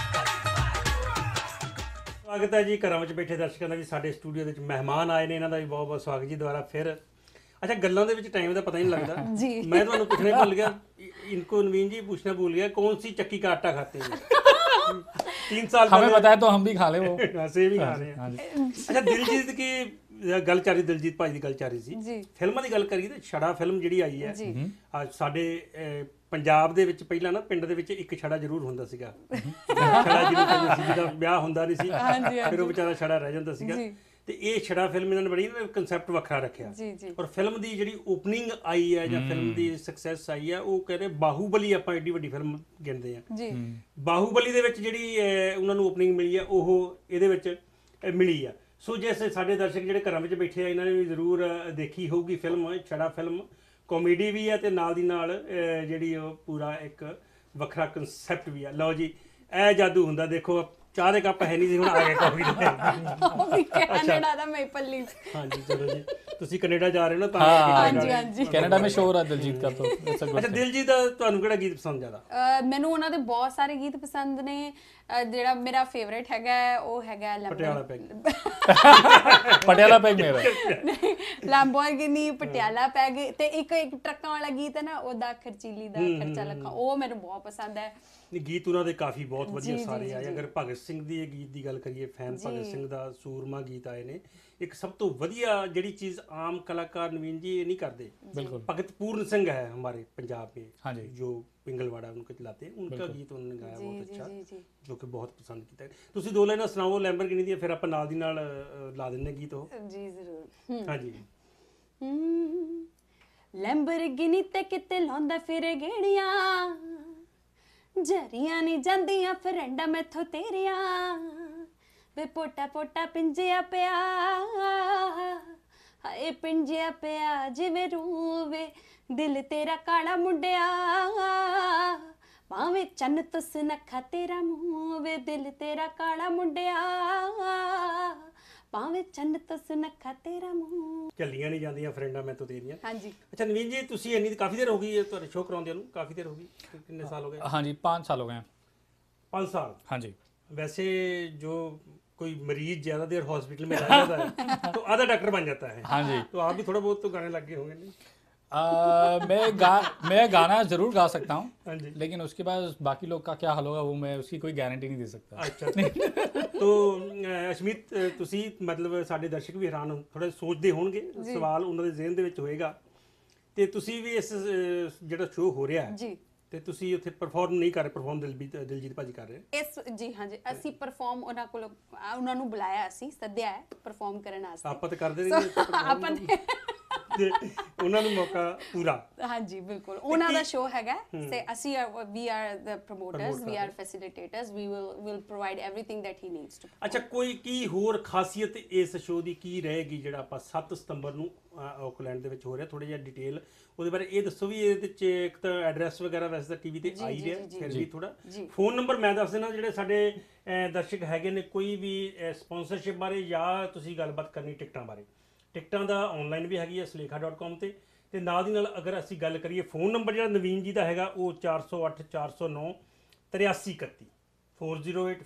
ਸਵਾਗਤ ਹੈ ਜੀ ਘਰਾਂ ਵਿੱਚ ਬੈਠੇ ਦਰਸ਼ਕਾਂ ਦਾ ਵੀ, ਸਾਡੇ ਸਟੂਡੀਓ ਦੇ ਵਿੱਚ ਮਹਿਮਾਨ ਆਏ ਨੇ, ਇਹਨਾਂ ਦਾ ਵੀ ਬਹੁਤ ਬਹੁਤ ਸਵਾਗਤ ਜੀ ਦੁਬਾਰਾ ਫਿਰ। अच्छा गल्लों के टाइम का पता ही नहीं लगता। मैं तो पूछना भूल गया, इनको नवीन जी पूछना भूल गया, कौन सी चक्की का आटा खाते हैं? 3 साल हमें बताया तो हम भी खा ले वो से भी खा रहे हैं। अच्छा दिलजीत की गल चल रही, दिलजीत भाई की गल चल रही सी, फिल्मां दी गल करिए तो छड़ा फिल्म ਜਿਹੜੀ ਆਈ ਹੈ ਅੱਜ ਸਾਡੇ ਪੰਜਾਬ ਦੇ ਵਿੱਚ, ਪਹਿਲਾਂ ਨਾ ਪਿੰਡ ਦੇ ਵਿੱਚ ਇੱਕ ਛੜਾ ਜ਼ਰੂਰ ਹੁੰਦਾ ਸੀਗਾ, ਛੜਾ ਜਿਹਨੂੰ ਕਹਿੰਦੇ ਸੀ, ਜਿਹਦਾ ਵਿਆਹ ਹੁੰਦਾ ਨਹੀਂ ਸੀ, ਫਿਰ ਉਹ ਵਿਚਾਰਾ ਛੜਾ ਰਹਿ ਜਾਂਦਾ ਸੀਗਾ। ਤੇ ਇਹ ਛੜਾ ਫਿਲਮ ਇਹਨਾਂ ਨੇ ਬੜੀ ਕਨਸੈਪਟ ਵੱਖਰਾ ਰੱਖਿਆ, ਔਰ ਫਿਲਮ ਦੀ ਜਿਹੜੀ ਓਪਨਿੰਗ ਆਈ ਹੈ ਜਾਂ ਫਿਲਮ ਦੀ ਸਕਸੈਸ ਆਈ ਹੈ, ਉਹ ਕਹਿੰਦੇ ਬਾਹੂਬਲੀ ਆਪਾਂ ਐਡੀ ਵੱਡੀ ਫਿਲਮ ਗਿਣਦੇ ਆ, ਬਾਹੂਬਲੀ ਦੇ ਵਿੱਚ ਜਿਹੜੀ ਉਹਨਾਂ ਨੂੰ ਓਪਨਿੰਗ ਮਿਲੀ ਹੈ ਉਹ ਇਹਦੇ ਵਿੱਚ ਮਿਲੀ ਆ। ਸੋ ਜੈਸੇ ਸਾਡੇ ਦਰਸ਼ਕ ਜਿਹੜੇ ਘਰਾਂ ਵਿੱਚ ਬੈਠੇ ਆ, ਇਹਨਾਂ ਨੇ ਵੀ ਜ਼ਰੂਰ ਦੇਖੀ ਹੋਊਗੀ ਫਿਲਮ ਛੜਾ। ਫਿਲਮ ਕਾਮੇਡੀ ਵੀ ਹੈ ਤੇ ਨਾਲ ਦੀ ਨਾਲ ਜਿਹੜੀ ਉਹ ਪੂਰਾ ਇੱਕ ਵੱਖਰਾ ਕਨਸੈਪਟ ਵੀ ਆ। ਲਓ ਜੀ, ਇਹ ਜਾਦੂ ਹੁੰਦਾ। ਦੇਖੋ ਚਾਹ ਦੇ ਕੱਪ ਹੈ ਨਹੀਂ ਸੀ, ਹੁਣ ਆ ਗਏ ਕਾਫੀ ਦੇ। ਕੈਨੇਡਾ ਦਾ ਮੇਪਲ ਲੀਫ। ਹਾਂਜੀ ਚਲੋ ਜੀ। ਤੁਸੀਂ ਕੈਨੇਡਾ ਜਾ ਰਹੇ ਹੋ ਨਾ ਤਾਂ हाँ ਹਾਂਜੀ, ਹਾਂਜੀ। कनाडा में शो हो रहा है दिलजीत का तो it's a good ਅੱਛਾ thing। ਦਿਲਜੀਤ ਦਾ ਤੁਹਾਨੂੰ ਕਿਹੜਾ ਗੀਤ ਪਸੰਦ ਜ਼ਿਆਦਾ? ਮੈਨੂੰ ਉਹਨਾਂ ਦੇ ਬਹੁਤ ਸਾਰੇ ਗੀਤ ਪਸੰਦ ਨੇ। ਜਿਹੜਾ ਮੇਰਾ ਫੇਵਰੇਟ ਹੈਗਾ ਹੈ, ਉਹ ਹੈਗਾ ਪਟਿਆਲਾ ਪੈਗ। पटियाला पैग मेरा ਲੈਂਬੋਰਗਿਨੀ, ਪਟਿਆਲਾ ਪੈਗ, ਤੇ ਇੱਕ ਟਰੱਕਾਂ ਵਾਲਾ ਗੀਤ ਹੈ ਨਾ, ਉਹਦਾ ਖਰਚੀਲੀ ਦਾ ਖਰਚਾ ਲੱਖਾਂ, ਉਹ ਮੈਨੂੰ ਬਹੁਤ ਪਸੰਦ ਹੈ। ਨਹੀਂ ਗੀਤ ਉਹਨਾਂ ਦੇ ਕਾਫੀ ਬਹੁਤ ਵਧੀਆ ਜੀ, ਸਾਰੇ ਜੀ, ਆਏ। ਜੀ। ਅਗਰ ਭਗਤ ਸਿੰਘ ਦੀ ਇਹ ਗੀਤ ਦੀ ਗੱਲ ਕਰੀਏ, ਫੈਨ ਭਗਤ ਜੀ। ਸਿੰਘ ਦਾ ਸੂਰਮਾ ਗੀਤ ਆਏ ਨੇ। ਇੱਕ ਸਭ ਤੋਂ ਵਧੀਆ ਜਿਹੜੀ ਚੀਜ਼ ਆਮ ਕਲਾਕਾਰ नवीन जी ये नहीं करते, बिल्कुल। भगत पूर्ण सिंह है हमारे पंजाब में, हाँ जी। जो पिंगलवाड़ा उनको चलाते हैं, उनका गीत उन्होंने गाया जी, बहुत जी, अच्छा, जी, जी। जो कि बहुत पसंद किया। ਤੁਸੀਂ ਦੋ ਲਾਈਨਾਂ ਸੁਣਾਓ ਲੈਂਬਰਗਿਨੀ ਦੀਆਂ, ਫਿਰ ਆਪਾਂ ਨਾਲ ਦੀ ਨਾਲ ਲਾ ਦਿੰਨੇ ਗੀਤ ਉਹ। ਜੀ ਜ਼ਰੂਰ। ਹਾਂਜੀ। ਲੈਂਬਰਗਿਨੀ ਤੇ ਕਿਤੇ ਲਾਉਂਦਾ ਫਿਰੇ ਗੇੜੀਆਂ, ਜਰੀਆਂ ਨਹੀਂ ਜਾਂਦੀਆਂ ਫਰੈਂਡਾਂ ਮੈਥੋਂ ਤੇਰੀਆਂ, ਵੇ ਪੋਟਾ ਪੋਟਾ ਪਿੰਜਿਆ ਪਿਆ, ਹਾਏ ਪਿੰਜਿਆ ਪਿਆ ਜਿਵੇਂ ਰੂਵੇ ਦਿਲ ਤੇਰਾ ਕਾਲਾ ਮੁੰਡਿਆ, ਭਾਵੇਂ ਚੰਨ ਤੋਂ ਸੁਨੱਖਾ ਤੇਰਾ ਮੂੰਹ ਵੇ ਦਿਲ ਤੇਰਾ ਕਾਲਾ ਮੁੰਡਿਆ, ਭਾਵੇਂ ਚੰਨ ਤੋਂ ਸੁਨੱਖਾ ਤੇਰਾ ਮੂੰਹ। ਚੱਲੀਆਂ ਨਹੀਂ ਜਾਂਦੀਆਂ ਫਰੈਂਡਾਂ ਮੈਂ ਤੋਂ ਤੇਰੀਆਂ। ਹਾਂਜੀ। ਅੱਛਾ ਨਵੀਨ ਜੀ, ਤੁਸੀਂ ਇੰਨੀ ਕਾਫੀ ਦੇਰ ਹੋ ਗਈ ਹੈ ਤੁਹਾਡੇ ਸ਼ੋਅ ਕਰਾਉਂਦਿਆਂ ਨੂੰ? ਕਾਫੀ ਦੇਰ ਹੋ ਗਈ, ਕਿੰਨੇ ਸਾਲ ਹੋ ਗਏ? हाँ जी 5 साल हो गए हैं। 5 साल। हाँ जी। वैसे जो कोई मरीज ज्यादा देर हॉस्पिटल में रह जाता है तो आधा डॉक्टर बन जाता है। हाँ जी। तो आप भी थोड़ा बहुत तो गाने लग गए होंगे नहीं? मैं गाना जरूर गा सकता हूँ, हाँ जी। लेकिन उसके बाद बाकी लोग का क्या हाल होगा वो मैं उसकी कोई गारंटी नहीं दे सकता। अच्छा। तो ਅਸ਼ਮੀਤ, ਤੁਸੀਂ ਮਤਲਬ ਸਾਡੇ ਦਰਸ਼ਕ ਵੀ ਹੈਰਾਨ ਥੋੜਾ ਸੋਚਦੇ ਹੋਣਗੇ, ਸਵਾਲ ਉਹਨਾਂ ਦੇ ਜ਼ਿਹਨ ਦੇ ਵਿੱਚ ਹੋਏਗਾ, ਤੇ ਤੁਸੀਂ ਵੀ ਇਸ ਜਿਹੜਾ ਸ਼ੋਅ ਹੋ ਰਿਹਾ ਹੈ ਜੀ, ਤੇ ਤੁਸੀਂ ਉੱਥੇ ਪਰਫਾਰਮ ਨਹੀਂ ਕਰ ਰਹੇ, ਪਰਫਾਰਮ ਦਿਲਜੀਤ ਭਾਜੀ ਕਰ ਰਹੇ। ਇਸ ਜੀ ਹਾਂਜੀ, ਅਸੀਂ ਪਰਫਾਰਮ ਉਹਨਾਂ ਕੋਲ ਉਹਨਾਂ ਨੂੰ ਬੁਲਾਇਆ, ਅਸੀਂ ਸੱਦਿਆ ਹੈ ਪਰਫਾਰਮ ਕਰਨ ਵਾਸਤੇ। ਆਪਾਂ ਤਾਂ ਕਰਦੇ ਨਹੀਂ ਆਪਾਂ ਨੇ ਤੇ ਉਹਨਾਂ ਨੂੰ ਮੌਕਾ ਪੂਰਾ। ਹਾਂਜੀ ਬਿਲਕੁਲ, ਉਹਨਾਂ ਦਾ ਸ਼ੋਅ ਹੈਗਾ ਤੇ ਅਸੀਂ we are the promoters, we are facilitators, we will provide everything that he needs to. ਅੱਛਾ, ਕੋਈ ਕੀ ਹੋਰ ਖਾਸੀਅਤ ਇਸ ਸ਼ੋਅ ਦੀ ਕੀ ਰਹੇਗੀ ਜਿਹੜਾ ਆਪਾਂ 7 ਸਤੰਬਰ ਨੂੰ ਆਕਲੈਂਡ ਦੇ ਵਿੱਚ ਹੋ ਰਿਹਾ? ਥੋੜਾ ਜਿਹਾ ਡਿਟੇਲ ਉਹਦੇ ਬਾਰੇ ਇਹ ਦੱਸੋ ਵੀ ਇਹਦੇ ਵਿੱਚ ਇੱਕ ਤਾਂ ਐਡਰੈਸ ਵਗੈਰਾ ਵੈਸੇ ਤਾਂ ਟੀਵੀ ਤੇ ਆਈ ਹੈ, ਫਿਰ ਵੀ ਥੋੜਾ ਫੋਨ ਨੰਬਰ ਮੈਂ ਦੱਸ ਦੇਣਾ, ਜਿਹੜੇ ਸਾਡੇ ਦਰਸ਼ਕ ਹੈਗੇ ਨੇ, ਕੋਈ ਵੀ ਸਪਾਂਸਰਸ਼ਿਪ ਬਾਰੇ ਜਾਂ ਤੁਸੀਂ ਗੱਲਬਾਤ ਕਰਨੀ ਟਿਕਟਾਂ ਬਾਰੇ। ਟਿਕਟਾਂ ਦਾ ਆਨਲਾਈਨ ਵੀ ਹੈਗੀ ਹੈ sulekha.com ਤੇ ਨਾਲ ਦੀ ਨਾਲ ਅਗਰ ਅਸੀਂ ਗੱਲ ਕਰੀਏ ਫੋਨ ਨੰਬਰ ਜਿਹੜਾ ਨਵੀਨ ਜੀ ਦਾ ਹੈਗਾ ਉਹ 408 409 8331 408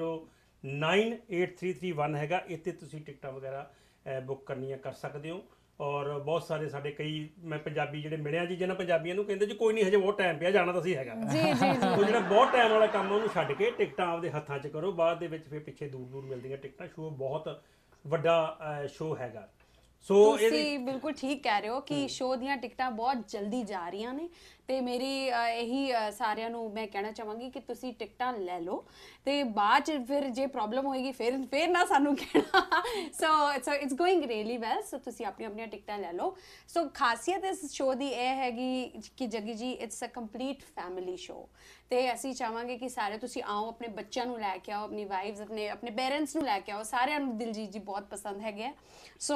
409 8331 ਹੈਗਾ। ਇੱਥੇ ਤੁਸੀਂ ਟਿਕਟਾਂ ਵਗੈਰਾ ਬੁੱਕ ਕਰਨੀਆਂ ਕਰ ਸਕਦੇ ਹੋ। ਔਰ ਬਹੁਤ ਸਾਰੇ ਸਾਡੇ ਕਈ ਮੈਂ ਪੰਜਾਬੀ ਜਿਹੜੇ ਮਿਲਿਆ ਜੀ, ਜਿਹਨਾਂ ਪੰਜਾਬੀਆਂ ਨੂੰ ਕਹਿੰਦੇ ਜੀ ਕੋਈ ਨਹੀਂ ਹਜੇ ਬਹੁਤ ਟਾਈਮ ਪਿਆ, ਜਾਣਾ ਤਾਂ ਅਸੀਂ ਹੈਗਾ। ਜੀ ਜੀ ਜੀ। ਉਹ ਜਿਹੜਾ ਬਹੁਤ ਟਾਈਮ ਵਾਲਾ ਕੰਮ ਉਹਨੂੰ ਛੱਡ ਕੇ ਟਿਕਟਾਂ ਆਪਦੇ ਹੱਥਾਂ 'ਚ ਕਰੋ, ਬਾਅਦ ਦੇ ਵਿੱਚ ਫਿਰ ਪਿੱਛੇ ਦੂਰ ਦੂਰ ਮਿਲਦੀਆਂ ਟਿਕਟਾਂ। ਸ਼ੋਅ ਬਹੁਤ ਵੱਡਾ ਸ਼ੋਅ ਹੈਗਾ। ਸੋ ਤੁਸੀਂ ਬਿਲਕੁਲ ਠੀਕ ਕਹਿ ਰਹੇ ਹੋ ਕਿ ਸ਼ੋਅ ਦੀਆਂ ਟਿਕਟਾਂ ਬਹੁਤ ਜਲਦੀ ਜਾ ਰਹੀਆਂ ਨੇ, ਤੇ ਮੇਰੀ ਇਹੀ ਸਾਰਿਆਂ ਨੂੰ ਮੈਂ ਕਹਿਣਾ ਚਾਹਾਂਗੀ ਕਿ ਤੁਸੀਂ ਟਿਕਟਾਂ ਲੈ ਲਓ, ਤੇ ਬਾਅਦ ਚ ਫਿਰ ਜੇ ਪ੍ਰੋਬਲਮ ਹੋਏਗੀ ਫਿਰ ਨਾ ਸਾਨੂੰ ਕਹਿਣਾ। So it's going really well. So ਤੁਸੀਂ ਆਪਣੀਆਂ ਟਿਕਟਾਂ ਲੈ ਲਓ। ਸੋ ਖਾਸੀਅਤ ਇਸ ਸ਼ੋਅ ਦੀ ਇਹ ਹੈਗੀ ਕਿ Jaggi ji, it's a complete family show, ਤੇ ਅਸੀਂ ਚਾਹਾਂਗੇ ਕਿ ਸਾਰੇ ਤੁਸੀਂ ਆਓ, ਆਪਣੇ ਬੱਚਿਆਂ ਨੂੰ ਲੈ ਕੇ ਆਓ, ਆਪਣੀ ਵਾਈਫਸ, ਆਪਣੇ ਪੇਰੈਂਟਸ ਨੂੰ ਲੈ ਕੇ ਆਓ। ਸਾਰਿਆਂ ਨੂੰ ਦਿਲਜੀਤ ਜੀ ਬਹੁਤ ਪਸੰਦ ਹੈਗੇ ਆ। ਸੋ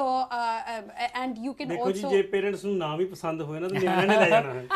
ਐਂਡ ਯੂ ਕੈਨ ਦੇਖੋ ਜੀ, ਆਲਸੋ ਜੇ ਪੇਰੈਂਟਸ ਨੂੰ ਨਾ ਵੀ ਪਸੰਦ ਹੋਏ ਨਾ ਤਾਂ ਨਿਆਣਿਆਂ ਨੇ ਲੈ ਜਾਣਾ ਹੈ।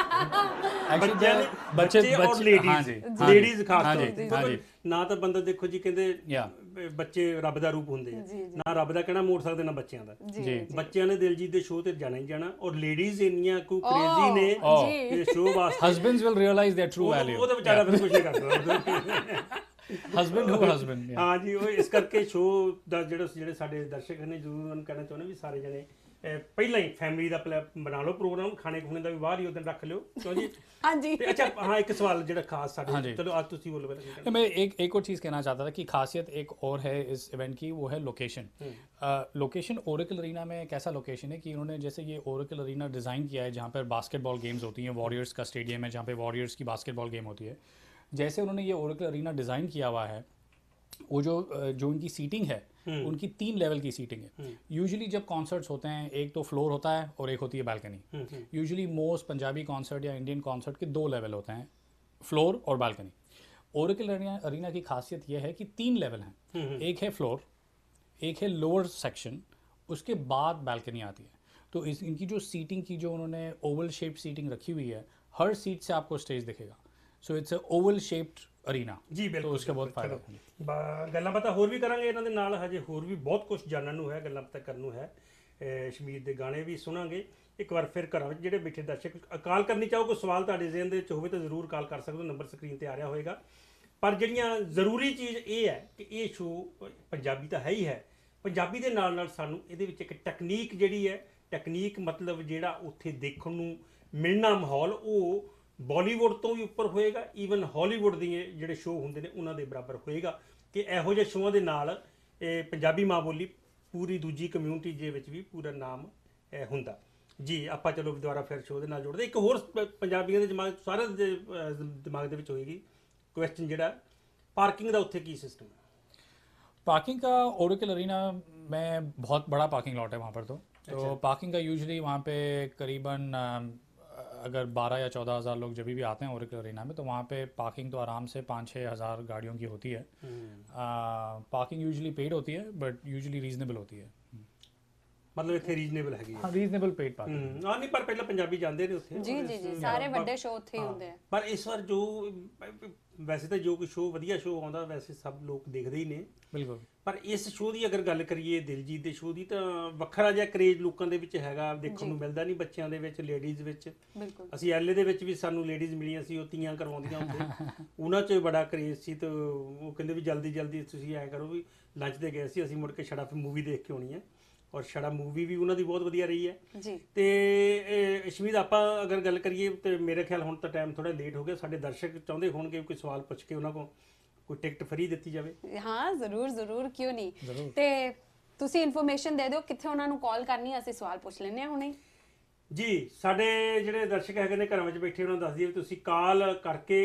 बच्चे और ਲੇਡੀਜ਼ ਖਾਸ ਤੌਰ ਤੇ, ਹਾਂਜੀ। ਨਾ ਤਾਂ ਬੰਦਾ ਦੇਖੋ ਜੀ ਕਹਿੰਦੇ ਬੱਚੇ ਰੱਬ ਦਾ ਰੂਪ ਹੁੰਦੇ ਆ, ਨਾ ਰੱਬ ਦਾ ਕਹਿਣਾ ਮੋੜ ਸਕਦੇ ਨਾ ਬੱਚਿਆਂ ਦਾ। ਬੱਚਿਆਂ ਨੇ ਦਿਲਜੀਤ ਦੇ ਸ਼ੋਅ ਤੇ ਜਾਣਾ ਹੀ ਜਾਣਾ, ਔਰ ਲੇਡੀਜ਼ ਇੰਨੀਆਂ ਕੋ ਕ੍ਰੇਜ਼ੀ ਨੇ ਇਹ ਸ਼ੋਅ ਵਾਸਤੇ। Husbands will realize their true value. ਉਹ ਤਾਂ ਵਿਚਾਰਾ ਫਿਰ ਕੁਝ ਨਹੀਂ ਕਰਦਾ। Husband who husband। ਹਾਂ ਜੀ, ਉਹ ਇਸ ਕਰਕੇ ਸ਼ੋਅ ਦਾ ਜਿਹੜੇ ਸਾਡੇ ਦਰਸ਼ਕ ਨੇ ਜ਼ਰੂਰ ਉਹਨਾਂ ਨੂੰ ਕਹਿਣਾ ਚਾਹੁੰਦੇ ਵੀ ਸਾਰੇ ਜਣੇ ਪਹਿਲਾਂ ਹੀ ਫੈਮਿਲੀ ਦਾ ਬਣਾ ਲਓ ਪ੍ਰੋਗਰਾਮ, ਖਾਣੇ ਖੁਣੇ ਦਾ ਵੀ ਬਾਹਰ ਹੀ ਉਦੋਂ ਰੱਖ ਲਿਓ, ਕਿਉਂ ਜੀ? ਹਾਂਜੀ। अच्छा हाँ, एक सवाल जो खास साढ़े, चलो आज तुसी बोलो पहले। मैं एक और चीज़ कहना चाहता था कि खासियत एक और है इस इवेंट की, वो है लोकेशन। लोकेशन ओरेकल अरीना में एक ऐसा लोकेशन है कि इन्होंने जैसे ये ओरेकल अरीना डिज़ाइन किया है जहाँ पर बास्केटबॉल गेम्स होती हैं, वॉरियर्स का स्टेडियम है जहाँ पे वॉरियर्स की बास्केटबॉल गेम होती है। जैसे उन्होंने ये ओरेकल अरीना डिज़ाइन किया हुआ है, वो जो उनकी सीटिंग है उनकी 3 लेवल की सीटिंग है। यूजुअली जब कॉन्सर्ट्स होते हैं, एक तो फ्लोर होता है और एक होती है balcony. Usually most Punjabi concert या इंडियन कॉन्सर्ट के 2 लेवल होते हैं, फ्लोर और बालकनी। ओरेकल अरीना की खासियत यह है कि 3 लेवल हैं। एक है फ्लोर, एक है लोअर सेक्शन, उसके बाद बालकनी आती है। तो इनकी जो सीटिंग की जो उन्होंने ओवल शेप्ड सीटिंग रखी हुई है, हर सीट से आपको स्टेज दिखेगा। So it's a oval shaped arena ਜੀ ਬਿਲਕੁਲ। तो उसका बहुत फायदा है। ਗੱਲਾਂ ਬਾਤਾਂ ਹੋਰ ਵੀ ਕਰਾਂਗੇ ਇਹਨਾਂ ਦੇ ਨਾਲ, ਹਜੇ ਹੋਰ ਵੀ ਬਹੁਤ ਕੁਝ ਜਾਣਨ ਨੂੰ ਹੈ, ਗੱਲਾਂ ਬਾਤਾਂ ਕਰਨ ਨੂੰ ਹੈ। ਸ਼ਮੀਰ ਦੇ ਗਾਣੇ ਵੀ ਸੁਣਾਂਗੇ। ਇੱਕ ਵਾਰ ਫਿਰ ਘਰਾਂ ਵਿੱਚ ਜਿਹੜੇ ਬੈਠੇ ਦਰਸ਼ਕ ਕਾਲ ਕਰਨੀ ਚਾਹੋ, ਕੋਈ ਸਵਾਲ ਤੁਹਾਡੇ ਜ਼ਿਹਨ ਦੇ ਵਿੱਚ ਹੋਵੇ ਤਾਂ ਜ਼ਰੂਰ ਕਾਲ ਕਰ ਸਕਦੇ ਹੋ, ਨੰਬਰ ਸਕਰੀਨ ਤੇ ਆ ਰਿਹਾ ਹੋਏਗਾ। ਪਰ ਜਿਹੜੀਆਂ ਜ਼ਰੂਰੀ ਚੀਜ਼ ਇਹ ਹੈ ਕਿ ਇਹ ਸ਼ੋਅ ਪੰਜਾਬੀ ਤਾਂ ਹੈ ਹੀ ਹੈ, ਪੰਜਾਬੀ ਦੇ ਨਾਲ ਨਾਲ ਸਾਨੂੰ ਇਹਦੇ ਵਿੱਚ ਇੱਕ ਟੈਕਨੀਕ ਜਿਹੜੀ ਹੈ, ਟੈਕਨੀਕ ਮਤਲਬ ਜਿਹੜਾ ਉੱਥੇ ਦੇਖਣ ਨੂੰ ਮਿਲਣਾ ਮਾਹੌਲ, ਉਹ ਬਾਲੀਵੁੱਡ ਤੋਂ ਵੀ ਉੱਪਰ ਹੋਏਗਾ, ਈਵਨ ਹਾਲੀਵੁੱਡ ਦੇ ਜਿਹੜੇ ਸ਼ੋਅ ਹੁੰਦੇ ਨੇ ਉਹਨਾਂ ਦੇ ਬਰਾਬਰ ਹੋਏਗਾ। ਕਿ ਇਹੋ ਜਿਹੇ ਸ਼ੋਆਂ ਦੇ ਨਾਲ ਇਹ ਪੰਜਾਬੀ ਮਾਂ ਬੋਲੀ ਪੂਰੀ ਦੂਜੀ ਕਮਿਊਨਿਟੀ ਦੇ ਵਿੱਚ ਵੀ ਪੂਰਾ ਨਾਮ ਹੁੰਦਾ ਜੀ। ਆਪਾਂ ਚਲੋ ਦੁਬਾਰਾ ਫਿਰ ਸ਼ੋਅ ਦੇ ਨਾਲ ਜੁੜਦੇ। ਇੱਕ ਹੋਰ ਪੰਜਾਬੀਆਂ ਦੇ ਦਿਮਾਗ, ਸਾਰਿਆਂ ਦੇ ਦਿਮਾਗ ਦੇ ਵਿੱਚ ਹੋਏਗੀ क्वेश्चन ਜਿਹੜਾ पार्किंग का उत्थे की सिस्टम है? पार्किंग का ओरेकल अरीना में बहुत बड़ा पार्किंग लॉट है वहाँ पर। तो पार्किंग का यूजुअली वहाँ पे करीबन अगर 12 या 14 हज़ार लोग जब भी आते हैं ओरेकल अरीना में, तो वहाँ पे पार्किंग तो आराम से 5-6 हज़ार गाड़ियों की होती है। पार्किंग यूजुअली पेड होती है, बट यूजुअली रीजनेबल होती है। मतलब इतने रीजनेबल है? हाँ, रीजनेबल पेड पार्किंग। हाँ, नहीं पर पहले पंजाबी जाते ने उत्थे जी जी जी, सारे ਵੱਡੇ ਸ਼ੋਅ ਉੱਥੇ ਹੀ ਹੁੰਦੇ ਆ। ਪਰ ਇਸ ਵਾਰ ਜੋ ਵੈਸੇ ਤਾਂ ਜੋ ਕੋਈ ਸ਼ੋਅ ਵਧੀਆ ਸ਼ੋਅ ਆਉਂਦਾ ਵੈਸੇ ਸਭ ਲੋਕ ਦੇਖਦੇ ਹੀ ਨੇ, ਬਿਲਕੁਲ। ਪਰ ਇਸ ਸ਼ੋਅ ਦੀ ਅਗਰ ਗੱਲ ਕਰੀਏ, ਦਿਲਜੀਤ ਦੇ ਸ਼ੋਅ ਦੀ, ਤਾਂ ਵੱਖਰਾ ਜਿਹਾ ਕਰੇਜ ਲੋਕਾਂ ਦੇ ਵਿੱਚ ਹੈਗਾ, ਦੇਖਣ ਨੂੰ ਮਿਲਦਾ ਨਹੀਂ ਬੱਚਿਆਂ ਦੇ ਵਿੱਚ, ਲੇਡੀਜ਼ ਵਿੱਚ। ਬਿਲਕੁਲ। ਅਸੀਂ ਐਲਏ ਦੇ ਵਿੱਚ ਵੀ ਸਾਨੂੰ ਲੇਡੀਜ਼ ਮਿਲੀਆਂ ਸੀ, ਉਹ ਤੀਆਂ ਕਰਵਾਉਂਦੀਆਂ ਹੁੰਦੇ, ਉਹਨਾਂ 'ਚ ਬੜਾ ਕਰੇਜ ਸੀ। ਤੇ ਉਹ ਕਹਿੰਦੇ ਵੀ ਜਲਦੀ ਜਲਦੀ ਤੁਸੀਂ ਐਂ ਕਰੋ ਵੀ ਲੰਚ ਤੇ ਗਏ ਸੀ, ਅਸੀਂ ਮੁੜ ਕੇ ਛੜਾ ਫਿਰ ਮੂਵੀ ਦੇਖ ਕੇ ਆਉਣੀ ਹੈ। ਔਰ ਛੜਾ ਮੂਵੀ ਵੀ ਉਹਨਾਂ ਦੀ ਬਹੁਤ ਵਧੀਆ ਰਹੀ ਹੈ ਜੀ। ਤੇ ਸ਼ਮੀਦ, ਆਪਾਂ ਅਗਰ ਗੱਲ ਕਰੀਏ ਤੇ ਮੇਰੇ ਖਿਆਲ ਹੁਣ ਤਾਂ ਟਾਈਮ ਥੋੜਾ ਲੇਟ ਹੋ ਗਿਆ, ਸਾਡੇ ਦਰਸ਼ਕ ਚਾਹੁੰਦੇ ਹੋਣਗੇ ਕੋਈ ਸਵਾਲ ਪੁੱਛ ਕੇ ਉਹਨਾਂ ਕੋਲ ਕੋਈ ਟਿਕਟ ਫਰੀ ਦਿੱਤੀ ਜਾਵੇ। ਹਾਂ ਜ਼ਰੂਰ ਜ਼ਰੂਰ, ਕਿਉਂ ਨਹੀਂ। ਤੇ ਤੁਸੀਂ ਇਨਫੋਰਮੇਸ਼ਨ ਦੇ ਦਿਓ ਕਿੱਥੇ ਉਹਨਾਂ ਨੂੰ ਕਾਲ ਕਰਨੀ, ਅਸੀਂ ਸਵਾਲ ਪੁੱਛ ਲੈਂਦੇ ਹਾਂ ਹੁਣੇ ਜੀ। ਸਾਡੇ ਜਿਹੜੇ ਦਰਸ਼ਕ ਹੈਗੇ ਨੇ ਘਰਾਂ ਵਿੱਚ ਬੈਠੇ, ਉਹਨਾਂ ਨੂੰ ਦੱਸ ਦਈਏ ਵੀ ਤੁਸੀਂ ਕਾਲ ਕਰਕੇ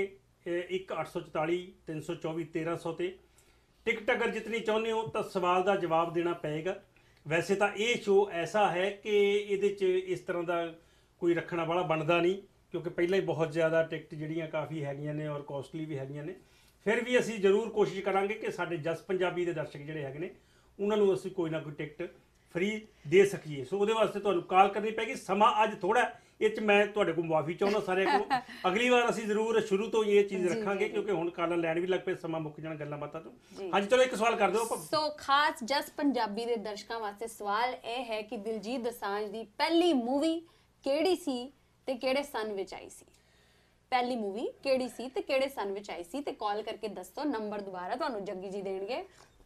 1-844 324 1300 ਤੇ ਟਿਕਟ ਅਗਰ ਜਿਤਨੀ ਚਾਹੁੰਦੇ ਹੋ ਤਾਂ ਸਵਾਲ ਦਾ ਜਵਾਬ ਦੇਣਾ ਪਏਗਾ। ਵੈਸੇ ਤਾਂ ਇਹ ਸ਼ੋਅ ਐਸਾ ਹੈ ਕਿ ਇਹਦੇ 'ਚ ਇਸ ਤਰ੍ਹਾਂ ਦਾ ਕੋਈ ਰੱਖਣਾ ਵਾਲਾ ਬਣਦਾ ਨਹੀਂ, ਕਿਉਂਕਿ ਪਹਿਲਾਂ ਹੀ ਬਹੁਤ ਜ਼ਿਆਦਾ ਟਿਕਟ ਜਿਹੜੀਆਂ ਕਾਫੀ ਹੈਗੀਆਂ ਨੇ ਔਰ ਕੋਸਟਲੀ ਵੀ ਹੈਗੀਆਂ ਨੇ। ਫਿਰ ਵੀ ਅਸੀਂ ਜ਼ਰੂਰ ਕੋਸ਼ਿਸ਼ ਕਰਾਂਗੇ ਕਿ ਸਾਡੇ ਜਸ ਪੰਜਾਬੀ ਦੇ ਦਰਸ਼ਕ ਜਿਹੜੇ ਹੈਗੇ ਨੇ ਉਹਨਾਂ ਨੂੰ ਅਸੀਂ ਕੋਈ ਨਾ ਕੋਈ ਟਿਕਟ ਫ੍ਰੀ ਦੇ ਸਕੀਏ। ਸੋ ਉਹਦੇ ਵਾਸਤੇ ਤੁਹਾਨੂੰ ਕਾਲ ਕਰਨੀ ਪੈਗੀ। ਸਮਾਂ ਅੱਜ ਥੋੜਾ, ਇਹ 'ਚ ਮੈਂ ਤੁਹਾਡੇ ਕੋਲ ਮੁਆਫੀ ਚਾਹੁੰਦਾ ਸਾਰਿਆਂ ਕੋਲ। ਅਗਲੀ ਵਾਰ ਅਸੀਂ ਜ਼ਰੂਰ ਸ਼ੁਰੂ ਤੋਂ ਇਹ ਚੀਜ਼ ਰੱਖਾਂਗੇ, ਕਿਉਂਕਿ ਹੁਣ ਕਾਲਾਂ ਲੈਣ ਵੀ ਲੱਗ ਪਏ, ਸਮਾਂ ਮੁੱਕ ਜਾਣਾ ਗੱਲਾਂ ਬਾਤਾਂ ਤੋਂ। ਹਾਂਜੀ, ਚਲੋ ਇੱਕ ਸਵਾਲ ਕਰ ਦਿਓ। ਸੋ ਖਾਸ ਜਸ ਪੰਜਾਬੀ ਦੇ ਦਰਸ਼ਕਾਂ ਵਾਸਤੇ ਸਵਾਲ ਇਹ ਹੈ ਕਿ ਦਿਲਜੀਤ ਦੋਸਾਂਝ ਦੀ ਪਹਿਲੀ ਮੂਵੀ ਕਿਹੜੀ ਸੀ ਤੇ ਕਿਹੜੇ ਸਨ ਵਿੱਚ ਆਈ ਸੀ? ਪਹਿਲੀ ਮੂਵੀ ਕਿਹੜੀ ਸੀ ਤੇ ਕਿਹੜੇ ਸਨ ਵਿੱਚ ਆਈ ਸੀ? ਤੇ ਕਾਲ ਕਰਕੇ ਦੱਸੋ। ਨੰਬਰ ਦੁਬਾਰਾ ਤੁਹਾਨੂੰ ਜੱਗੀ ਜੀ ਦੇਣਗੇ।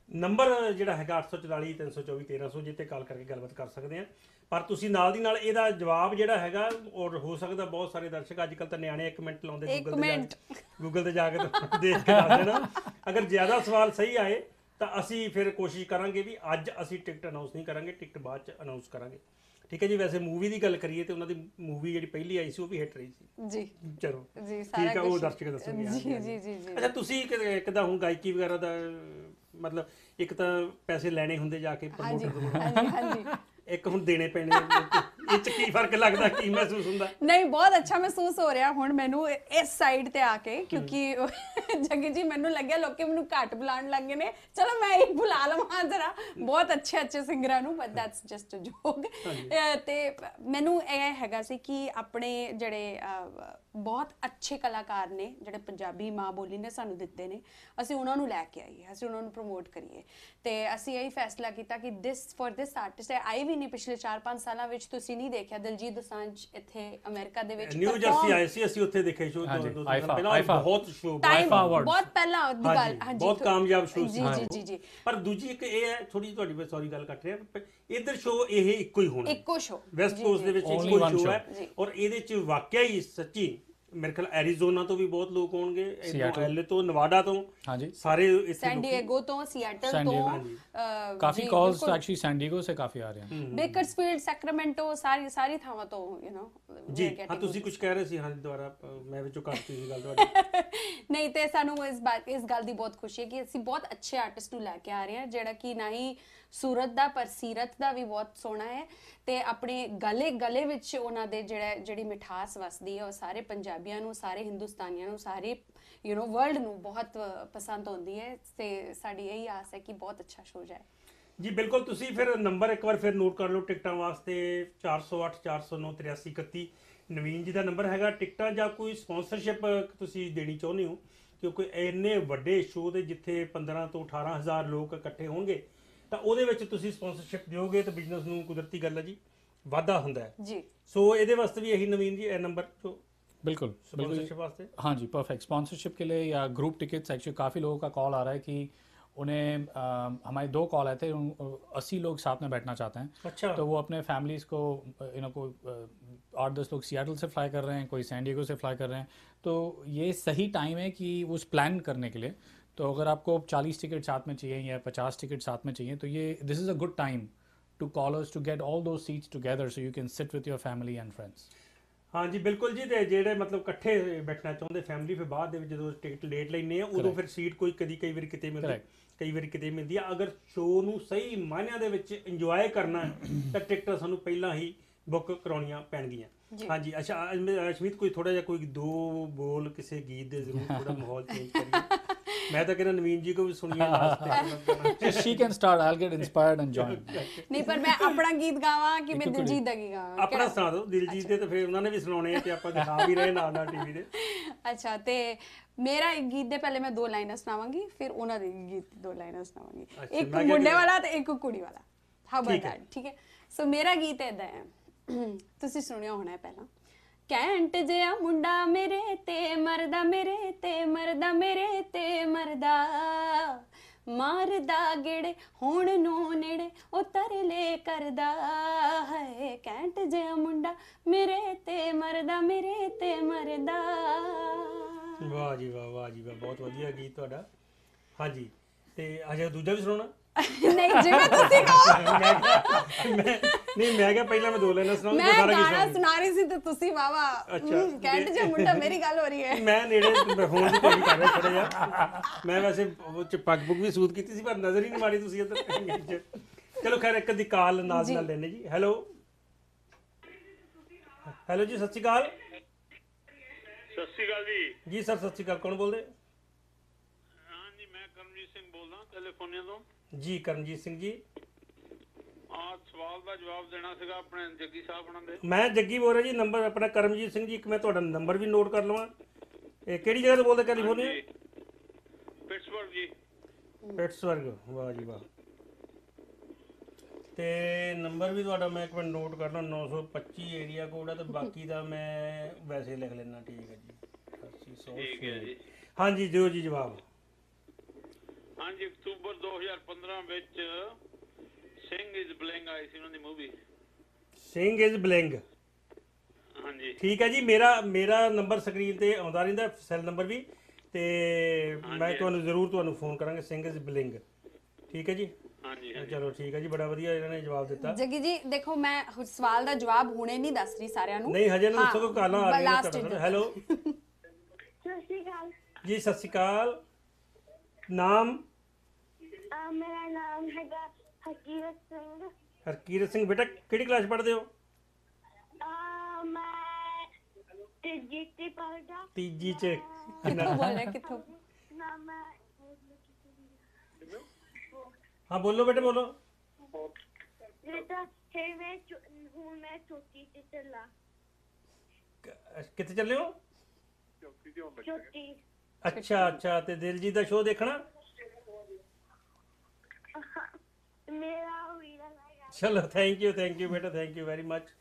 ਨੰਬਰ ਜਿਹੜਾ ਹੈਗਾ 844 324 1300, ਜਿੱਤੇ ਕਾਲ ਕਰਕੇ ਗੱਲਬਾਤ ਕਰ ਸਕਦੇ ਆ। ਪਰ ਤੁਸੀਂ ਨਾਲ ਦੀ ਨਾਲ ਇਹਦਾ ਜਵਾਬ ਜਿਹੜਾ ਹੈਗਾ, ਔਰ ਹੋ ਸਕਦਾ ਬਹੁਤ ਸਾਰੇ ਦਰਸ਼ਕ ਅੱਜ ਕੱਲ੍ਹ ਤਾਂ ਨਿਆਣੇ 1 ਮਿੰਟ ਲਾਉਂਦੇ ਗੂਗਲ ਤੇ ਜਾ ਕੇ ਦੇਖ ਕੇ ਦੱਸ ਦੇਣਾ। ਅਗਰ ਜ਼ਿਆਦਾ ਸਵਾਲ ਸਹੀ ਆਏ ਤਾਂ ਅਸੀਂ ਫਿਰ ਕੋਸ਼ਿਸ਼ ਕਰਾਂਗੇ ਵੀ ਅੱਜ ਅਸੀਂ ਟਿਕਟ ਅਨਾਉਂਸ ਨਹੀਂ ਕਰਾਂਗੇ, ਟਿਕਟ ਬਾਅਦ 'ਚ ਅਨਾਉਂਸ ਕਰਾਂਗੇ। ਠੀਕ ਹੈ ਜੀ। ਵੈਸੇ ਮੂਵੀ ਦੀ ਗੱਲ ਕਰੀਏ ਤੇ ਉਹਨਾਂ ਦੀ ਮੂਵੀ ਜਿਹੜੀ ਪਹਿਲੀ ਆਈ ਸੀ ਉਹ ਵੀ ਹਿੱਟ ਰਹੀ ਸੀ ਜੀ। ਚਲੋ ਜੀ, ਠੀਕ ਹੈ, ਉਹ ਦਰਸ਼ਕ ਦੱਸਣਗੇ। ਜੀ ਜੀ ਜੀ ਜੀ। ਅੱਛਾ, ਤੁਸੀਂ ਕਿੱਦਾਂ ਹੁਣ ਗਾਇਕੀ ਵਗੈਰਾ ਦਾ ਮਤਲਬ, ਇੱਕ ਤਾਂ ਪੈਸੇ ਲੈਣੇ ਹੁੰਦੇ ਜਾ ਕੇ ਪ੍ਰਮੋਟਰ ਤੋਂ, ਹਾਂਜੀ ਹਾਂਜੀ, ਇੱਕ ਹੁਣ ਦੇਣੇ ਪੈਣੇ, ਇਹ 'ਚ ਕੀ ਫਰਕ ਲੱਗਦਾ, ਕੀ ਮਹਿਸੂਸ ਹੁੰਦਾ? ਨਹੀਂ, ਬਹੁਤ ਅੱਛਾ ਮਹਿਸੂਸ ਹੋ ਰਿਹਾ ਹੁਣ ਮੈਨੂੰ ਇਸ ਸਾਈਡ ਤੇ ਆ ਕੇ, ਕਿਉਂਕਿ ਜੱਗੀ ਜੀ ਮੈਨੂੰ ਲੱਗਿਆ ਲੋਕੀ ਮੈਨੂੰ ਘੱਟ ਬੁਲਾਉਣ ਲੱਗੇ ਨੇ। ਚਲੋ ਮੈਂ ਇੱਕ ਬੁਲਾ ਲਵਾਂ ਜ਼ਰਾ ਬਹੁਤ ਅੱਛੇ ਸਿੰਗਰਾਂ ਨੂੰ, but that's just a joke. ਤੇ ਮੈਨੂੰ ਇਹ ਹੈਗਾ ਸੀ ਕਿ ਆਪਣੇ ਜਿਹੜੇ ਬਹੁਤ ਅੱਛੇ ਕਲਾਕਾਰ ਨੇ, ਜਿਹੜੇ ਪੰਜਾਬੀ ਮਾਂ ਬੋਲੀ ਨੇ ਸਾਨੂੰ ਦਿੱਤੇ ਨੇ, ਅਸੀਂ ਉਹਨਾਂ ਨੂੰ ਲੈ ਕੇ ਆਈਏ, ਅਸੀਂ ਉਹਨਾਂ ਨੂੰ ਪ੍ਰਮੋਟ ਕਰੀਏ। ਤੇ ਅਸੀਂ ਇਹੀ ਫੈਸਲਾ ਕੀਤਾ ਕਿ ਦਿਸ ਆਰਟਿਸਟ ਆਈ ਵੀ ਨਹੀਂ ਪਿਛਲੇ 4-5 ਸਾਲਾਂ ਵਿੱਚ। ਤੁਸੀਂ ਨਹੀਂ ਦੇਖਿਆ ਦਿਲਜੀਤ ਦੋਸਾਂਝ ਇੱਥੇ ਅਮਰੀਕਾ ਦੇ ਵਿੱਚ ਨਿਊ ਜਰਸੀ ਆਏ ਸੀ, ਅਸੀਂ ਉੱਥੇ ਦੇਖੇ ਸ਼ੋਅ ਪਹਿਲਾਂ, ਬਹੁਤ ਸ਼ੋਅ, ਬਹੁਤ ਪਹਿਲਾਂ ਦੀ ਗੱਲ। ਹਾਂਜੀ, ਬਹੁਤ ਕਾਮਯਾਬ ਸ਼ੋਅ ਸੀ। ਜੀ ਜੀ ਜੀ। ਪਰ ਦੂਜੀ ਇੱਕ ਇਹ ਹੈ, ਥੋੜੀ ਤੁਹਾਡੀ ਸੌਰੀ ਗੱਲ ਕੱਟ ਰਿਹਾ, ਇੱਧਰ ਸ਼ੋਅ ਇਹ ਇੱਕੋ ਹੀ ਹੋਣਾ, ਇੱਕੋ ਸ਼ੋਅ ਵੈਸਟ ਕੋਸਟ ਦੇ ਵਿੱਚ ਇੱਕੋ ਹੀ ਸ਼ੋਅ ਹੈ। ਔਰ ਇਹਦੇ 'ਚ ਵਾਕਿਆ ਹੀ ਸੱਚੀ ਮੇਰੇ ਖਿਆਲ ਐਰੀਜ਼ੋਨਾ ਤੋਂ ਵੀ ਬਹੁਤ ਲੋਕ ਹੋਣਗੇ, ਐਲਏ ਤੋਂ, ਨਵਾਡਾ ਤੋਂ, ਹਾਂਜੀ, ਸਾਰੇ ਇੱਥੇ, ਸੈਨ ਡਿਏਗੋ ਤੋਂ, ਸੀਐਟਲ ਤੋਂ, ਕਾਫੀ ਕਾਲਸ ਐਕਚੁਅਲੀ ਸੈਨ ਡਿਏਗੋ ਸੇ ਕਾਫੀ ਆ ਰਹੇ ਹਨ, ਬੇਕਰਸਫੀਲਡ, ਸੈਕਰਾਮੈਂਟੋ, ਸਾਰੀ ਥਾਵਾਂ ਤੋਂ, ਯੂ نو ਜੀ। ਹਾਂ, ਤੁਸੀਂ ਕੁਝ ਕਹਿ ਰਹੇ ਸੀ। ਹਾਂ, ਦੁਬਾਰਾ ਮੈਂ ਵਿੱਚੋਂ ਕੱਟਤੀ ਸੀ ਗੱਲ ਤੁਹਾਡੀ। ਨਹੀਂ, ਤੇ ਸਾਨੂੰ ਇਸ ਗੱਲ ਦੀ ਬਹੁਤ ਖੁਸ਼ੀ ਹੈ ਕਿ ਅਸੀਂ ਬਹੁਤ ਅੱਛੇ ਆਰਟਿਸਟ ਨੂੰ ਲੈ ਕੇ ਆ ਰਹੇ ਹਾਂ, ਜਿਹੜਾ ਕਿ ਨਾ ਹੀ ਸੂਰਤ ਦਾ ਪਰ ਸੀਰਤ ਦਾ ਵੀ ਬਹੁਤ ਸੋਹਣਾ ਹੈ, ਤੇ ਆਪਣੇ ਗਲੇ ਵਿੱਚ ਉਹਨਾਂ ਦੇ ਜਿਹੜੀ ਮਿਠਾਸ ਵਸਦੀ ਹੈ, ਉਹ ਸਾਰੇ ਪੰਜਾਬੀਆਂ ਨੂੰ, ਸਾਰੇ ਹਿੰਦੁਸਤਾਨੀਆਂ ਨੂੰ, ਸਾਰੇ ਯੂ نو ਵਰਲਡ ਨੂੰ ਬਹੁਤ ਪਸੰਦ ਆਉਂਦੀ ਹੈ। ਤੇ ਸਾਡੀ ਇਹੀ ਆਸ ਹੈ ਕਿ ਬਹੁਤ ਅੱਛਾ ਸ਼ੋਅ ਜਾਏ ਜੀ। ਬਿਲਕੁਲ। ਤੁਸੀਂ ਫਿਰ ਨੰਬਰ ਇੱਕ ਵਾਰ ਫਿਰ ਨੋਟ ਕਰ ਲਓ ਟਿਕਟਾਂ ਵਾਸਤੇ, 408 409 83 31 ਨਵੀਨ ਜੀ ਦਾ ਨੰਬਰ ਹੈਗਾ। ਟਿਕਟਾਂ ਜਾਂ ਕੋਈ ਸਪਾਂਸਰਸ਼ਿਪ ਤੁਸੀਂ ਦੇਣੀ ਚਾਹੁੰਦੇ ਹੋ, ਕਿਉਂਕਿ ਇੰਨੇ ਵੱਡੇ ਸ਼ੋਅ ਦੇ ਜਿੱਥੇ 15 ਤੋਂ 18 ਹਜ਼ਾਰ ਲੋਕ ਇਕੱਠੇ ਹੋਣਗੇ, ਤਾਂ ਉਹਦੇ ਵਿੱਚ ਤੁਸੀਂ ਸਪਾਂਸਰਸ਼ਿਪ ਦਿਓਗੇ ਤਾਂ ਬਿਜ਼ਨਸ ਨੂੰ ਕੁਦਰਤੀ ਗੱਲ ਹੈ ਜੀ ਵਾਧਾ ਹੁੰਦਾ ਹੈ। ਜੀ ਸੋ ਇਹਦੇ ਵਾਸਤੇ ਵੀ ਇਹੀ ਨਵੀਨ ਜੀ ਇਹ ਨੰबर जो बिल्कुल बिल्कुल। स्पॉन्सरशिप वास्ते। हाँ जी, परफेक्ट। स्पॉन्सरशिप के लिए या ग्रुप टिकट्स, एक्चुअली काफ़ी लोगों का कॉल आ रहा है कि उन्हें हमारे 2 कॉल आए थे, 80 लोग साथ में बैठना चाहते हैं। अच्छा तो वो अपने फैमिलीज़ को कोई 8-10 लोग सियाटल से फ्लाई कर रहे हैं, कोई सैन डिएगो से फ्लाई कर रहे हैं। तो ये सही टाइम है कि उस प्लान करने के लिए। तो अगर आपको 40 टिकट साथ में चाहिए या 50 टिकट साथ में चाहिए, तो ये this is a good time to call us to get all those seats together so you can sit with your family and friends. हाँ जी बिल्कुल जी। ਤੇ ਜਿਹੜੇ ਮਤਲਬ ਇਕੱਠੇ ਬੈਠਣਾ ਚਾਹੁੰਦੇ ਫੈਮਿਲੀ ਫਿਰ ਬਾਅਦ ਦੇ ਵਿੱਚ ਜਦੋਂ ਟਿਕਟ ਲੇਟ ਲੈਂਦੇ ਆ ਉਦੋਂ ਫਿਰ ਸੀਟ ਕੋਈ ਕਈ ਵਾਰੀ ਕਿਤੇ ਮਿਲਦੀ ਕਈ ਵਾਰੀ ਕਿਤੇ ਮਿਲਦੀ ਆ। ਅਗਰ ਸ਼ੋਅ ਨੂੰ ਸਹੀ ਮਾਇਨਿਆਂ ਦੇ ਵਿੱਚ ਇੰਜੋਏ ਕਰਨਾ ਹੈ ਤਾਂ ਟਿਕਟਾਂ ਸਾਨੂੰ ਪਹਿਲਾਂ ਹੀ ਬੁੱਕ ਕਰਾਉਣੀਆਂ ਪੈਣਗੀਆਂ। ਹਾਂਜੀ ਅੱਛਾ ਅਸ਼ਮੀਤ ਕੋਈ ਥੋੜਾ ਜਿਹਾ ਕੋਈ 2 ਬੋਲ ਕਿਸੇ ਗੀਤ ਦੇ ਜ਼ਰੂਰ ਥੋੜਾ ਮਾਹੌਲ ਚੇਂਜ ਕਰੀਏ। मैं तो कहना नवीन जी को भी सुनिए last she can start, I'll get inspired and join। नहीं पर मैं अपना गीत गावां कि मैं दिलजीत दा गीत गावां? अपना सुना दो दिलजीत दे तो फिर ਉਹਨਾਂ ਨੇ ਵੀ ਸੁਣਾਉਣੇ ਆ ਤੇ ਆਪਾਂ ਦਿਖਾ ਵੀ ਰਹੇ ਨਾਲ ਨਾਲ ਟੀਵੀ ਦੇ। ਅੱਛਾ ਤੇ ਮੇਰਾ ਇੱਕ ਗੀਤ ਦੇ ਪਹਿਲੇ ਮੈਂ 2 ਲਾਈਨਾਂ ਸੁਣਾਵਾਂਗੀ ਫਿਰ ਉਹਨਾਂ ਦੇ ਗੀਤ 2 ਲਾਈਨਾਂ ਸੁਣਾਵਾਂਗੀ। ਇੱਕ ਮੁੰਡੇ ਵਾਲਾ ਤੇ ਇੱਕ ਕੁੜੀ ਵਾਲਾ। How about that? ਠੀਕ ਹੈ। ਸੋ ਮੇਰਾ ਗੀਤ ਇਦਾਂ ਹੈ, ਤੁਸੀਂ ਸੁਣਿਆ ਹੋਣਾ ਹੈ ਪਹਿਲਾਂ। ਕੈਂਟ ਜਿਹਾ ਮੁੰਡਾ ਮੇਰੇ ਤੇ ਮਰਦਾ, ਮੇਰੇ ਤੇ ਮਰਦਾ, ਮੇਰੇ ਤੇ ਮਰਦਾ, ਮਾਰਦਾ ਗੇੜੇ ਹੁਣ ਨੂੰ ਨੇੜੇ ਉਹ ਤਰਲੇ ਕਰਦਾ ਹੈ। ਕੈਂਟ ਜਿਹਾ ਮੁੰਡਾ ਮੇਰੇ ਤੇ ਮਰਦਾ, ਮੇਰੇ ਤੇ ਮਰਦਾ। ਵਾਹ ਜੀ ਵਾਹ, ਵਾਹ ਜੀ ਵਾਹ, ਬਹੁਤ ਵਧੀਆ ਗੀਤ ਤੁਹਾਡਾ। ਹਾਂਜੀ ਤੇ ਅਜੇ ਦੂਜਾ ਵੀ ਸੁਣਾਉਣਾ? ਨਹੀਂ ਜਿਵੇਂ ਤੁਸੀਂ ਕਹੋ। ਨਹੀਂ ਮੈਂ ਕਿਹਾ ਪਹਿਲਾਂ ਮੈਂ 2 ਲਾਈਨਾਂ ਸੁਣਾਉਂਗਾ ਮੈਂ ਸਾਰਾ ਗਾਣਾ ਗੀਤ ਸੁਣਾ ਰਹੀ ਸੀ ਤੇ ਤੁਸੀਂ ਵਾਵਾ ਕੈਂਟ ਜਿਹਾ ਮੁੰਡਾ ਮੇਰੀ ਗੱਲ ਹੋ ਰਹੀ ਹੈ। ਮੈਂ ਨੇੜੇ ਹੋਣ ਦੀ ਕੋਸ਼ਿਸ਼ ਕਰ ਰਿਹਾ ਥੋੜਾ ਜਿਹਾ। ਮੈਂ ਵੈਸੇ ਉਹ ਚ ਪੱਗ ਪੁੱਗ ਵੀ ਸੂਤ ਕੀਤੀ ਸੀ ਪਰ ਨਜ਼ਰ ਹੀ ਨਹੀਂ ਮਾਰੀ ਤੁਸੀਂ ਇੱਧਰ। ਚਲੋ ਖੈਰ ਇੱਕ ਦੀ ਕਾਲ ਨਾਲ ਨਾਲ ਲੈਣੇ ਜੀ। ਹੈਲੋ ਹੈਲੋ ਜੀ ਸਤਿ ਸ਼੍ਰੀ ਅਕਾਲ। ਸਤਿ ਸ਼੍ਰੀ ਅਕਾਲ ਜੀ। ਜੀ ਸਰ ਸਤਿ ਸ਼੍ਰੀ ਅਕਾਲ, ਕੌਣ ਬੋਲਦੇ? ਹਾਂ ਜੀ ਮੈਂ ਕਰਮਜੀਤ ਸਿੰਘ ਬੋਲਦਾ ਕੈਲੀਫੋਰਨੀਆ ਤੋਂ। ਜੀ ਕਰਮਜੀਤ ਸਿੰਘ ਜੀ। ਸਵਾਲ ਦਾ ਜਵਾਬ ਦੇਣਾ ਸੀਗਾ ਆਪਣੇ ਜੱਗੀ ਸਾਹਿਬ ਉਹਨਾਂ ਦੇ। ਮੈਂ ਜੱਗੀ ਬੋਲ ਰਿਹਾ ਜੀ। ਨੰਬਰ ਆਪਣਾ ਕਰਮਜੀਤ ਸਿੰਘ ਜੀ। ਇੱਕ ਮੈਂ ਤੁਹਾਡਾ ਨੰਬਰ ਵੀ ਨੋਟ ਕਰ ਲਵਾਂ। ਇਹ ਕਿਹੜੀ ਜਗ੍ਹਾ ਤੋਂ ਬੋਲਦੇ ਕੈਲੀਫੋਰਨੀਆ? ਪਿਟਸਬਰਗ ਜੀ। ਪਿਟਸਬਰਗ, ਵਾਹ ਜੀ ਵਾਹ। ਤੇ ਨੰਬਰ ਵੀ ਤੁਹਾਡਾ ਮੈਂ ਇੱਕ ਮਿੰਟ ਨੋਟ ਕਰ ਲਾਂ। 925 ਏਰੀਆ ਕੋਡ ਹੈ ਤੇ ਬਾਕੀ ਦਾ ਮੈਂ ਵੈਸੇ ਲਿਖ ਲੈਣਾ। ਠੀਕ ਹੈ ਜੀ। 8800। ਠੀਕ ਹੈ ਜੀ। ਹਾਂਜੀ ਦਿਓ ਜੀ ਜਵਾਬ। ਹਾਂਜੀ ਅਕਤੂਬਰ 2015 ਵਿੱਚ ਸਿੰਘ ਇਜ਼ ਬਲਿੰਗ ਆਈ ਸੀ ਉਹਨਾਂ ਦੀ ਮੂਵੀ। Singh is bling. ਹਾਂਜੀ ਠੀਕ ਹੈ ਜੀ। ਮੇਰਾ ਨੰਬਰ ਸਕਰੀਨ ਤੇ ਆਉਂਦਾ ਰਹਿੰਦਾ, ਸੈੱਲ ਨੰਬਰ ਵੀ, ਤੇ ਮੈਂ ਤੁਹਾਨੂੰ ਫੋਨ ਕਰਾਂਗਾ। Singh is bling. ਠੀਕ ਹੈ ਜੀ। ਹਾਂਜੀ ਚਲੋ ਠੀਕ ਹੈ ਜੀ, ਬੜਾ ਵਧੀਆ ਇਹਨਾਂ ਨੇ ਜਵਾਬ ਦਿੱਤਾ। ਜੱਗੀ ਜੀ ਦੇਖੋ ਮੈਂ ਸਵਾਲ ਦਾ ਜਵਾਬ ਹੁਣੇ ਨਹੀਂ ਦੱਸ ਰਹੀ ਸਾਰਿਆਂ ਨੂੰ। ਨਹੀਂ ਹਜੇ ਨਾ ਦੱਸੋ ਕੋਈ ਕਾਲਾਂ ਆ ਰਹੀਆਂ ਨੇ ਤੁਹਾਡੇ। ਹੈਲੋ ਸਤਿ ਸ਼੍ਰੀ ਅਕਾਲ। ਜੀ ਸਤਿ ਸ਼੍ਰੀ ਅਕਾਲ। ਨਾਮ? ਮੇਰਾ ਨਾਮ ਹੈਗਾ ਹਰਕੀਰਤ ਸਿੰਘ। ਹਰਕੀਰਤ ਸਿੰਘ। ਬੇਟਾ ਕਿਹੜੀ ਕਲਾਸ ਪੜ੍ਹਦੇ ਹੋ? ਮੈਂ ਤੀਜੀ ਚ ਪੜ੍ਹਦਾ। ਤੀਜੀ ਚ। ਕਿੱਥੋਂ ਬੋਲ ਰਹੇ ਕਿੱਥੋਂ? ਨਾ ਮੈਂ ਹਾਂ ਬੋਲੋ ਬੇਟੇ ਬੋਲੋ। ਬੇਟਾ ਹੁਣ ਮੈਂ ਚੌਥੀ ਚ ਚੱਲਾ। ਕਿੱਥੇ ਚੱਲੇ ਹੋ? ਚੌਥੀ। ਅੱਛਾ ਅੱਛਾ। ਤੇ ਦਿਲਜੀਤ ਦਾ ਸ਼ੋਅ ਦੇਖਣਾ? ਮੇਰਾ ਵੀਰਾ ਹੈਗਾ। ਚਲੋ ਥੈਂਕ ਯੂ ਬੇਟਾ, ਥੈਂਕ ਯੂ ਵੈਰੀ ਮਚ।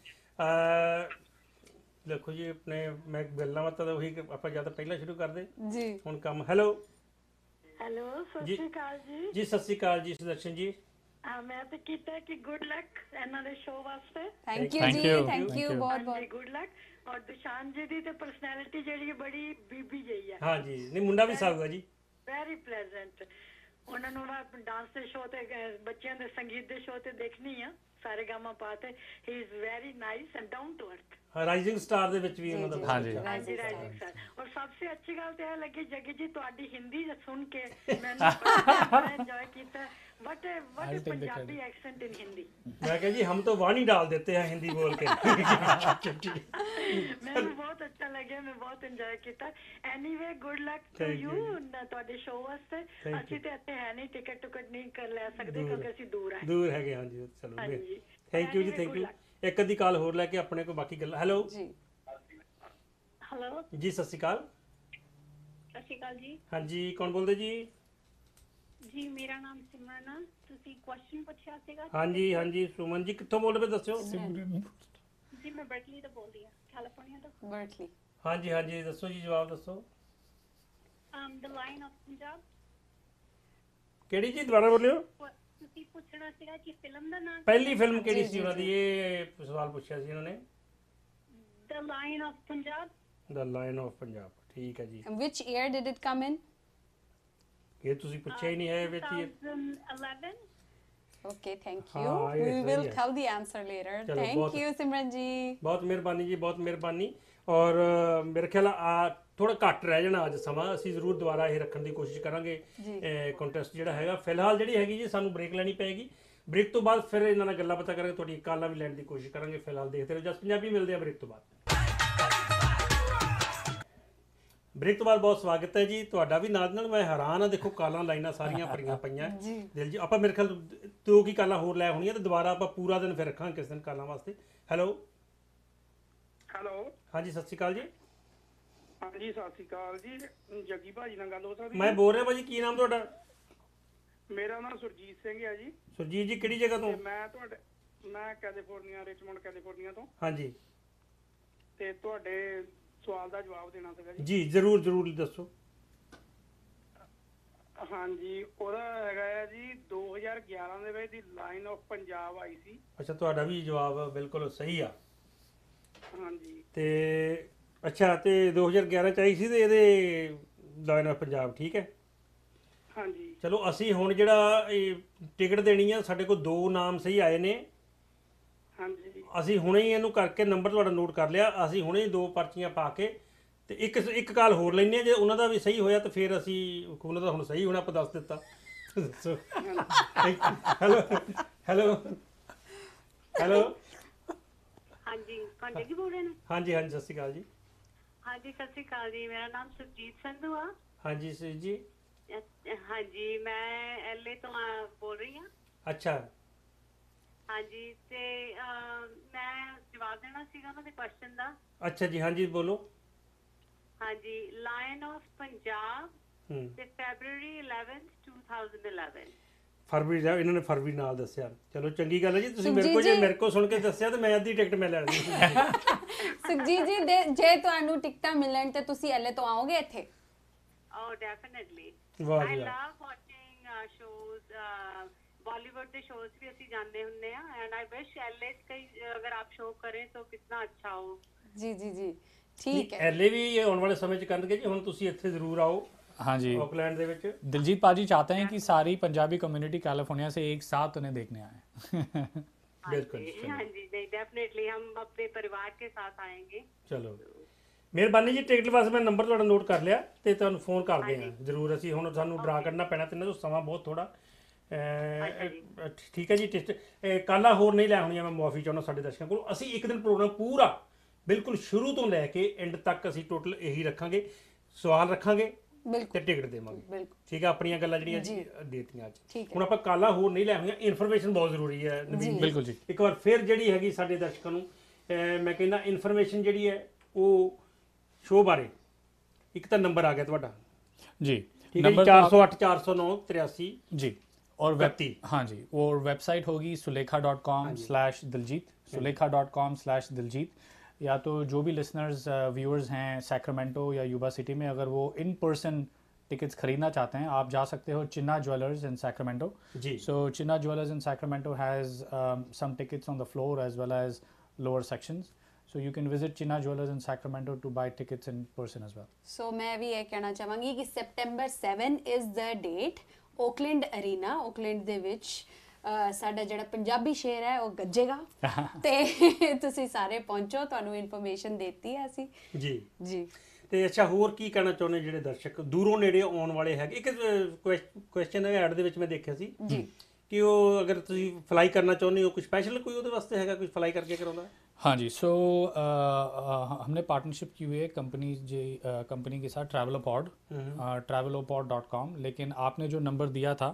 ਦੇਖੋ ਜੀ ਆਪਣੇ ਮੈਂ ਗੱਲਾਂ ਬਾਤਾਂ ਤਾਂ ਉਹੀ ਆਪਾਂ ਜਾਂ ਤਾਂ ਪਹਿਲਾਂ ਸ਼ੁਰੂ ਕਰਦੇ ਜੀ ਹੁਣ ਕੰਮ। ਹੈਲੋ ਹੈਲੋ ਸਤਿ ਸ਼੍ਰੀ ਅਕਾਲ ਜੀ। ਜੀ ਸਤਿ ਸ਼੍ਰੀ ਅਕਾਲ ਜੀ ਸੁਦਰਸ਼ਨ ਜੀ। ਮੈਂ ਤਾਂ ਕੀਤਾ ਕਿ ਗੁੱਡ ਲੱਕ ਇਹਨਾਂ ਦੇ ਸ਼ੋਅ ਵਾਸਤੇ। ਥੈਂਕ ਯੂ Thank ਜੀ। you. ਥੈਂਕ ਯੂ ਬਹੁਤ ਹਾਂਜੀ ਬਹੁਤ। Good luck. ਔਰ ਦੁਸ਼ਾਨ ਜੀ ਦੀ ਤੇ ਪਰਸਨੈਲਿਟੀ ਜਿਹੜੀ ਬੜੀ ਬੀਬੀ ਜਿਹੀ ਹੈ। ਹਾਂ ਜੀ। ਨਹੀਂ ਮੁੰਡਾ ਵੀ ਸਾਊਗਾ ਜੀ। Very pleasant. ਉਹਨਾਂ ਨੂੰ ਮੈਂ ਡਾਂਸ ਦੇ ਸ਼ੋਅ ਤੇ ਬੱਚਿਆਂ ਦੇ ਸੰਗੀਤ ਦੇ ਸ਼ੋਅ ਤੇ ਦੇਖਣੀ ਆ ਸਾਰੇ ਗਾਮਾ ਪਾਤੇ। He is very nice and down to earth. Rising star ਦੇ ਵਿੱਚ ਵੀ ਉਹਨਾਂ ਦਾ हाँ जी। ਹਾਂਜੀ ਰਾਈਜ਼ਿੰਗ ਸਰ। ਔਰ ਸਭ ਤੋਂ ਅੱਛੀ ਗੱਲ ਤੇ ਇਹ ਲੱਗੀ ਜੱਗੀ ਜੀ ਤੁਹਾਡੀ ਹਿੰਦੀ ਸੁਣ ਕੇ ਮੈਨੂੰ ਬੜਾ ਇੰਜੋਏ ਕੀਤਾ। What Punjabi accent in Hindi. मैं कह जी हम तो वाणी डाल देते हैं हिंदी बोल के। मैं बहुत अच्छा लगे, मैं बहुत एंजॉय किया। Anyway good luck to you ਤੁਹਾਡੇ ਸ਼ੋਅ ਵਾਸਤੇ। ਅਸੀਂ ਤੇ ਇੱਥੇ ਹੈ ਨਹੀਂ, ਟਿਕਟ ਨਹੀਂ ਕਰ ਲੈ ਸਕਦੇ ਕਿਉਂਕਿ ਅਸੀਂ ਦੂਰ ਆ। ਦੂਰ ਹੈਗੇ ਹਾਂ ਜੀ। ਚਲੋ ਥੈਂਕ ਯੂ ਜੀ, ਥੈਂਕ ਯੂ। ਇੱਕ ਅੱਧੀ ਕਾਲ ਹੋਰ ਲੈ ਕੇ ਆਪਣੇ ਕੋਲ ਬਾਕੀ ਗੱਲਾਂ। ਹੈਲੋ ਜੀ ਹੈਲੋ ਜੀ ਸਤਿ ਸ਼੍ਰੀ ਅਕਾਲ। ਸਤਿ ਸ਼੍ਰੀ ਅਕਾਲ ਜੀ। ਹਾਂਜੀ ਕੌਣ ਬੋਲਦੇ ਜੀ? ਜੀ ਮੇਰਾ ਨਾਮ ਸਿਮਰਨ ਆ। ਤੁਸੀਂ ਕੁਐਸਚਨ ਪੁੱਛਿਆ ਸੀਗਾ? ਹਾਂਜੀ ਹਾਂਜੀ ਸੁਮਨ ਜੀ ਕਿੱਥੋਂ ਬੋਲ ਰਹੇ ਦੱਸਿਓ। ਜੀ ਮੈਂ ਬਰਕਲੀ ਤੋਂ ਬੋਲ ਰਹੀ ਹਾਂ, ਕੈਲੀਫੋਰਨੀਆ ਤੋਂ। ਬਰਕਲੀ। ਹਾਂਜੀ ਹਾਂਜੀ ਦੱਸੋ ਜੀ, ਜਵਾਬ ਦੱਸੋ। The lion of Punjab. ਕਿਹੜੀ ਜੀ, ਦੁਬਾਰਾ ਬੋਲਿਓ। ਤੁਸੀਂ ਪੁੱਛਣਾ ਸੀਗਾ ਕਿ ਫਿਲਮ ਦਾ ਨਾਮ ਪਹਿਲੀ ਫਿਲਮ ਕਿਹੜੀ ਸੀ ਉਹਨਾਂ ਦੀ, ਇਹ ਸਵਾਲ ਪੁੱਛਿਆ ਸੀ ਉਹਨਾਂ ਨੇ। The lion of Punjab. The lion of Punjab, ਠੀਕ ਹੈ ਜੀ। Which year did it come in? ਇਹ ਤੁਸੀਂ ਪੁੱਛਿਆ ਹੀ ਨਹੀਂ ਹੈ ਵਿੱਚ ਹੀ। 2011। Okay, thank हाँ, you. ये We सही will है। tell the answer later. चलो, Thank बहुत- you, Simran ji. ਬਹੁਤ ਮਿਹਰਬਾਨੀ ਜੀ, ਬਹੁਤ ਮਿਹਰਬਾਨੀ। ਔਰ ਮੇਰੇ ਖਿਆਲ ਆ ਥੋੜਾ ਘੱਟ ਰਹਿ ਜਾਣਾ ਅੱਜ ਸਮਾਂ, ਅਸੀਂ ਜ਼ਰੂਰ ਦੁਬਾਰਾ ਇਹ ਰੱਖਣ ਦੀ ਕੋਸ਼ਿਸ਼ ਕਰਾਂਗੇ ਜੀ। ਕੰਟੈਸਟ ਜਿਹੜਾ ਹੈਗਾ। ਫਿਲਹਾਲ ਜਿਹੜੀ ਹੈਗੀ ਜੀ ਸਾਨੂੰ ਬ੍ਰੇਕ ਲੈਣੀ ਪਏਗੀ। ਬ੍ਰੇਕ ਤੋਂ ਬਾਅਦ ਫਿਰ ਇਹਨਾਂ ਨਾਲ ਗੱਲਾਂ ਪਤਾ ਕਰਾਂਗੇ, ਤੁਹਾਡੀ ਕਾਲਾਂ ਵੀ ਲੈਣ ਦੀ ਕੋਸ਼ਿਸ਼ ਕਰਾਂਗੇ। ਫਿਲਹਾਲ ਦੇਖਦੇ ਰਹੋ ਜਸ ਪੰਜਾਬੀ, ਮਿਲਦੇ ਆ ਬ੍ਰੇਕ ਤੋਂ ਬਾਅਦ। ਬ੍ਰੇਕ ਤੋਂ ਬਾਅਦ ਬਹੁਤ ਸਵਾਗਤ ਹੈ ਜੀ ਤੁਹਾਡਾ ਵੀ। ਨਾਲ ਮੈਂ ਹੈਰਾਨ ਆ, ਦੇਖੋ ਕਾਲਾਂ ਲਾਈਨਾਂ ਸਾਰੀਆਂ ਭਰੀਆਂ ਪਈਆਂ ਜੀ। ਦਿਲ ਜੀ। ਆਪਾਂ ਮੇਰੇ ਖਿਆਲ ਦੋ ਕੀ ਕਾਲਾਂ ਹੋਰ ਲੈ ਹੋਣੀਆਂ ਤੇ ਦੁਬਾਰਾ ਆਪਾਂ ਪੂਰਾ ਦਿਨ ਫਿਰ ਰੱਖਾਂਗੇ ਕਿਸ ਦਿਨ ਕਾਲਾਂ ਵਾਸਤੇ। ਹੈਲੋ ਹੈਲੋ, ਹਾਂਜੀ ਸਤਿ ਸ਼੍ਰੀ ਅਕਾਲ ਜੀ। ਹਾਂਜੀ ਸਤਿ ਸ਼੍ਰੀ ਅਕਾਲ ਜੀ। ਜੱਗੀ ਭਾਜੀ ਨਾਲ ਗੱਲ ਹੋ ਸਕਦੀ ਮੈਂ ਹੈ? ਬੋਲ ਰਿਹਾ ਭਾਜੀ, ਕੀ ਨਾਮ ਤੁਹਾਡਾ? ਮੇਰਾ ਨਾਮ ਸੁਰਜੀਤ ਸਿੰਘ ਹੈ ਜੀ। ਸੁਰਜੀਤ ਜੀ ਕਿਹੜੀ ਜਗ੍ਹਾ ਤੋਂ? ਤੇ ਮੈਂ ਕੈਲੀਫੋਰਨੀਆ, ਰਿਚਮੰਡ ਕੈਲੀਫੋਰਨੀਆ ਤੋਂ। ਹਾਂਜੀ ਤੇ ਤੁਹਾਡੇ ਸਵਾਲ ਦਾ ਜਵਾਬ ਦੇਣਾ ਸੀਗਾ ਜੀ। ਜੀ ਜ਼ਰੂਰ ਜ਼ਰੂਰ ਦੱਸੋ। ਹਾਂਜੀ, ਉਹਦਾ ਹੈਗਾ ਹੈ ਜੀ 2011 ਦੇ ਵਿੱਚ ਦੀ ਲਾਈਨ ਆਫ ਪੰਜਾਬ ਆਈ ਸੀ। ਅੱਛਾ, ਤੁਹਾਡਾ ਵੀ ਜਵਾਬ ਬਿਲਕੁਲ ਸਹੀ ਆ। ਹਾਂਜੀ ਤੇ ਅੱਛਾ, ਤੇ 2011 ਚ ਆਈ ਸੀ ਤੇ ਇਹਦੇ ਲਾਈਨ ਆਫ ਪੰਜਾਬ, ਠੀਕ ਹੈ। ਹਾਂਜੀ ਚਲੋ ਅਸੀਂ ਹੁਣ ਜਿਹੜਾ ਇਹ ਟਿਕਟ ਦੇਣੀ ਆ, ਸਾਡੇ ਕੋਲ ਦੋ ਨਾਮ ਸਹੀ ਆਏ ਨੇ। ਹਾਂਜੀ ਅਸੀਂ ਹੁਣੇ ਹੀ ਇਹਨੂੰ ਕਰਕੇ ਨੰਬਰ ਤੁਹਾਡਾ ਨੋਟ ਕਰ ਲਿਆ। ਅਸੀਂ ਹੁਣੇ ਹੀ ਦੋ ਪਰਚੀਆਂ ਪਾ ਕੇ ਤੇ ਇੱਕ ਕਾਲ ਹੋਰ ਲੈਣੇ ਆ। ਜੇ ਉਹਨਾਂ ਦਾ ਵੀ ਸਹੀ ਹੋਇਆ ਤਾਂ ਫਿਰ ਅਸੀਂ, ਉਹਨਾਂ ਦਾ ਹੁਣ ਸਹੀ ਹੋਣਾ ਆਪਾਂ ਦੱਸ ਦਿੱਤਾ। ਦੱਸੋ। Hello hello hello. ਹਾਂਜੀ, ਕੌਣ ਜੱਗੀ ਬੋਲ ਰਹੇ ਨੇ? ਹਾਂਜੀ ਹਾਂਜੀ ਸਤਿ ਸ਼੍ਰੀ ਅਕਾਲ ਜੀ। ਹਾਂਜੀ ਸਤਿ ਸ਼੍ਰੀ ਅਕਾਲ ਜੀ। ਮੇਰਾ ਨਾਮ ਸੁਰਜੀਤ ਸੰਧੂ ਆ। ਹਾਂਜੀ ਸਰ ਜੀ। ਹਾਂਜੀ, ਮੈਂ ਐਲਏ ਤੋਂ ਬੋਲ ਰਹੀ ਹਾਂ। ਅੱਛਾ ਹਾਂਜੀ, ਤੇ ਮੈਂ ਜਵਾਬ ਦੇਣਾ ਸੀਗਾ ਉਹਨਾਂ ਦੇ ਕੁਐਸਚਨ ਦਾ। ਅੱਛਾ ਜੀ, ਹਾਂਜੀ ਬੋਲੋ। ਹਾਂਜੀ, ਲਾਇਨ ਆਫ ਪੰਜਾਬ ਹੂੰ, ਤੇ February 11th 2011। ਫਰਵਰੀ ਦਾ ਇਹਨਾਂ ਨੇ ਫਰਵਰੀ ਨਾਲ ਦੱਸਿਆ। ਚਲੋ ਚੰਗੀ ਗੱਲ ਹੈ ਜੀ, ਤੁਸੀਂ ਸੁਖਜੀਤ ਮੇਰੇ ਕੋਲ ਜੇ ਜੀ- ਮੇਰੇ ਕੋਲ ਸੁਣ ਕੇ ਦੱਸਿਆ ਤਾਂ ਮੈਂ ਅੱਧੀ ਟਿਕਟ ਮੈਂ ਲੈ ਲਈ। ਸੁਖਜੀਤ ਜੀ ਜੇ ਤੁਹਾਨੂੰ ਟਿਕਟਾਂ ਮਿਲਣ ਤੇ ਤੁਸੀਂ ਐਲੇ ਤੋਂ ਆਓਗੇ ਇੱਥੇ? Oh, definitely. ਵਾਹ I ਜੀ ਵਾਹ। love watching shows. Bollywood ਦੇ shows ਵੀ ਅਸੀਂ ਜਾਂਦੇ ਹੁੰਦੇ ਆ and I wish LA 'ਚ ਕਈ ਅਗਰ ਆਪ ਸ਼ੋ ਕरें तो कितना अच्छा हो। ਜੀ ਜੀ ਜੀ, ਠੀਕ ਹੈ। ਐਲੇ ਵੀ ਇਹ ਆਉਣ ਵਾਲੇ ਸਮੇਂ 'ਚ ਕਰਨਗੇ ਜੀ। ਹੁਣ ਤੁਸੀਂ ਇੱਥੇ ਜ਼ਰੂਰ ਆਓ हाँ जी। ऑकलैंड ਦੇ ਵਿੱਚ। दिलजीत पाजी चाहते हैं कि सारी पंजाबी कम्युनिटी कैलिफोर्निया से एक साथ उन्हें देखने आए। बिल्कुल हाँ जी, नहीं डेफिनेटली हम अपने परिवार के साथ आएंगे। ਚਲੋ ਮਿਹਰਬਾਨੀ ਜੀ। ਟਿਕਟ ਵਾਸਤੇ ਮੈਂ ਨੰਬਰ ਤੁਹਾਡਾ ਨੋਟ ਕਰ ਲਿਆ ਤੇ ਤੁਹਾਨੂੰ ਫੋਨ ਕਰਦੇ ਹਾਂ ਜ਼ਰੂਰ। ਅਸੀਂ ਹੁਣ ਸਾਨੂੰ ਡਰਾ ਕਰਨਾ ਪੈਣਾ ਤੇ ਇਹਨਾਂ ਤੋਂ ਸਮਾਂ ਬਹੁਤ ਥੋੜਾ। ਠੀਕ ਹੈ ਜੀ। ਕਾਲਾਂ ਹੋਰ ਨਹੀਂ ਲੈ ਹੋਣੀਆਂ, ਮੈਂ ਮੁਆਫੀ ਚਾਹੁੰਦਾ ਸਾਡੇ ਦਰਸ਼ਕਾਂ ਕੋਲ। ਅਸੀਂ ਇੱਕ ਦਿਨ ਪ੍ਰੋਗਰਾਮ ਪੂਰਾ ਬਿਲਕੁਲ ਸ਼ੁਰੂ ਤੋਂ ਲੈ ਕੇ ਐਂਡ ਤੱਕ ਅਸੀਂ ਟੋਟਲ ਇਹੀ ਰੱਖਾਂਗੇ, ਸਵਾਲ ਰੱਖਾਂਗੇ ਤੇ ਬਿਲਕੁਲ ਟਿਕਟ ਦੇਵਾਂਗੇ। ਬਿਲਕੁਲ ਠੀਕ ਹੈ, ਆਪਣੀਆਂ ਗੱਲਾਂ ਜਿਹੜੀਆਂ ਦੇਤੀਆਂ ਅੱਜ। ਠੀਕ ਹੈ। ਹੁਣ ਆਪਾਂ ਕਾਲਾਂ ਹੋਰ ਨਹੀਂ ਲੈ ਹੋਈਆਂ। ਇਨਫੋਰਮੇਸ਼ਨ ਬਹੁਤ ਜ਼ਰੂਰੀ ਹੈ ਨਵੀਨ ਜੀ। ਬਿਲਕੁਲ ਜੀ। ਇੱਕ ਵਾਰ ਫਿਰ ਜਿਹੜੀ ਹੈਗੀ ਸਾਡੇ ਦਰਸ਼ਕਾਂ ਨੂੰ ਮੈਂ ਕਹਿੰਦਾ ਇਨਫੋਰਮੇਸ਼ਨ ਜਿਹੜੀ ਹੈ ਉਹ ਸ਼ੋਅ ਬਾਰੇ। ਇੱਕ ਤਾਂ ਨੰਬਰ ਆ ਗਿਆ ਤੁਹਾਡਾ, जी ਠੀਕ ਹੈ ਜੀ, नंबर तो आप- 408 409 83। जी और वेब 31। हाँ जी, और वेबसाइट होगी sulekha.com/diljit, sulekha.com/diljit। या तो जो भी लिसनर्स व्यूअर्स हैं सैक्रामेंटो या यूबा सिटी में, अगर वो इन पर्सन टिकट्स खरीदना चाहते हैं, आप जा सकते हो चिन्ना ज्वेलर्स इन सैक्रामेंटो। जी। So Chinna Jewelers in Sacramento has some tickets on the floor as well as lower sections. So you can visit Chinna Jewelers in Sacramento to buy tickets in person as well. ਸੋ ਮੈਂ ਵੀ ਇਹ ਕਹਿਣਾ ਚਾਹਾਂਗੀ ਕਿ September 7 is the date. Oakland arena, Oakland ਦੇ ਵਿੱਚ ਸਾਡਾ ਜਿਹੜਾ ਪੰਜਾਬੀ ਸ਼ੇਰ ਹੈ ਉਹ ਗੱਜੇਗਾ ਤੇ ਤੁਸੀਂ ਸਾਰੇ ਪਹੁੰਚੋ। ਤੁਹਾਨੂੰ ਇਨਫੋਰਮੇਸ਼ਨ ਦਿੱਤੀ ਹੈ ਅਸੀਂ ਜੀ ਜੀ। ਤੇ ਅੱਛਾ, ਹੋਰ ਕੀ ਕਹਿਣਾ ਚਾਹੁੰਦੇ ਜਿਹੜੇ ਦਰਸ਼ਕ ਦੂਰੋਂ ਨੇੜੇ ਆਉਣ ਵਾਲੇ ਹੈਗੇ? ਇੱਕ ਕੁਐਸਚਨ ਹੈ ਐਡ ਦੇ ਵਿੱਚ ਮੈਂ ਦੇਖਿਆ ਸੀ ਜੀ ਕਿ ਉਹ ਅਗਰ ਤੁਸੀਂ ਫਲਾਈ ਕਰਨਾ ਚਾਹੁੰਦੇ ਹੋ, ਕੁਝ ਸਪੈਸ਼ਲ ਕੋਈ ਉਹਦੇ ਵਾਸਤੇ ਹੈਗਾ, ਕੁਝ ਫਲਾਈ ਕਰਕੇ ਕਰਾਉਂਦਾ? हाँ जी। सो हमने पार्टनरशिप की हुई है कंपनी के साथ ट्रैवलोपॉड, travelopod.com। लेकिन आपने जो नंबर दिया था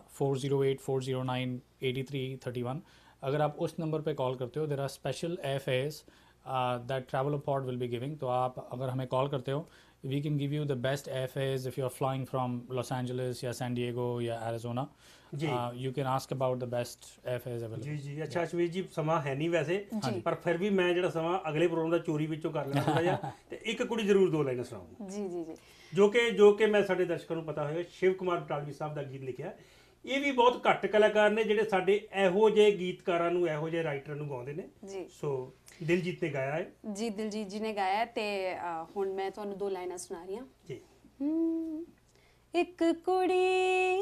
4084098331, अगर आप उस नंबर पे कॉल करते हो, there are special air fares that Travelopod will be giving. तो आप अगर हमें कॉल करते हो we can give you the best airfares if you're flying from Los Angeles या San Diego या Arizona. Ji. You can ask about the best airfares available. ਜੀ ਜੀ ਅੱਛਾ ਅਸ਼ਮੀਤ ਜੀ ਸਮਾਂ ਹੈ ਨਹੀਂ ਵੈਸੇ ਪਰ ਫਿਰ ਵੀ ਮੈਂ ਜਿਹੜਾ ਸਮਾਂ ਅਗਲੇ ਪ੍ਰੋਗਰਾਮ ਦਾ ਚੋਰੀ ਵਿੱਚੋਂ ਕਰ ਲੈਣਾ ਥੋੜਾ ਜਿਹਾ ਤੇ ਇੱਕ ਕੁੜੀ ਜ਼ਰੂਰ ਦੋ ਲਾਈਨਾਂ ਸੁਣਾਓ ਜੀ ਜੀ ਜੀ ਜੋ ਕਿ ਮੈਂ ਸਾਡੇ ਦਰਸ਼ਕਾਂ ਨੂੰ ਪਤਾ ਹੋਵੇਗਾ ਸ਼ਿਵ ਕੁਮਾਰ ਬਟਾਲਵੀ ਸਾਹਿਬ ਦਾ ਗੀਤ ਲਿਖਿਆ ਇਹ ਵੀ ਬਹੁਤ ਘੱਟ ਕਲਾਕਾਰ ਨੇ ਜਿਹੜੇ ਸਾਡੇ ਇਹੋ ਜਿਹੇ ਗੀਤਕਾਰਾਂ ਨੂੰ ਇਹੋ ਜਿਹੇ ਰਾਈਟਰ ਨੂੰ ਗਾਉਂਦੇ ਨੇ ਜੀ ਸੋ ਦਿਲਜੀਤ ਨੇ ਗਾਇਆ ਹੈ ਜੀ ਦਿਲਜੀਤ ਜੀ ਨੇ ਗਾਇਆ ਹੈ ਤੇ ਹੁਣ ਮੈਂ ਤੁਹਾਨੂੰ ਦੋ ਲਾਈਨਾਂ ਸੁਣਾ ਰਹੀ ਹਾਂ ਜੀ ਇੱਕ ਕੁੜੀ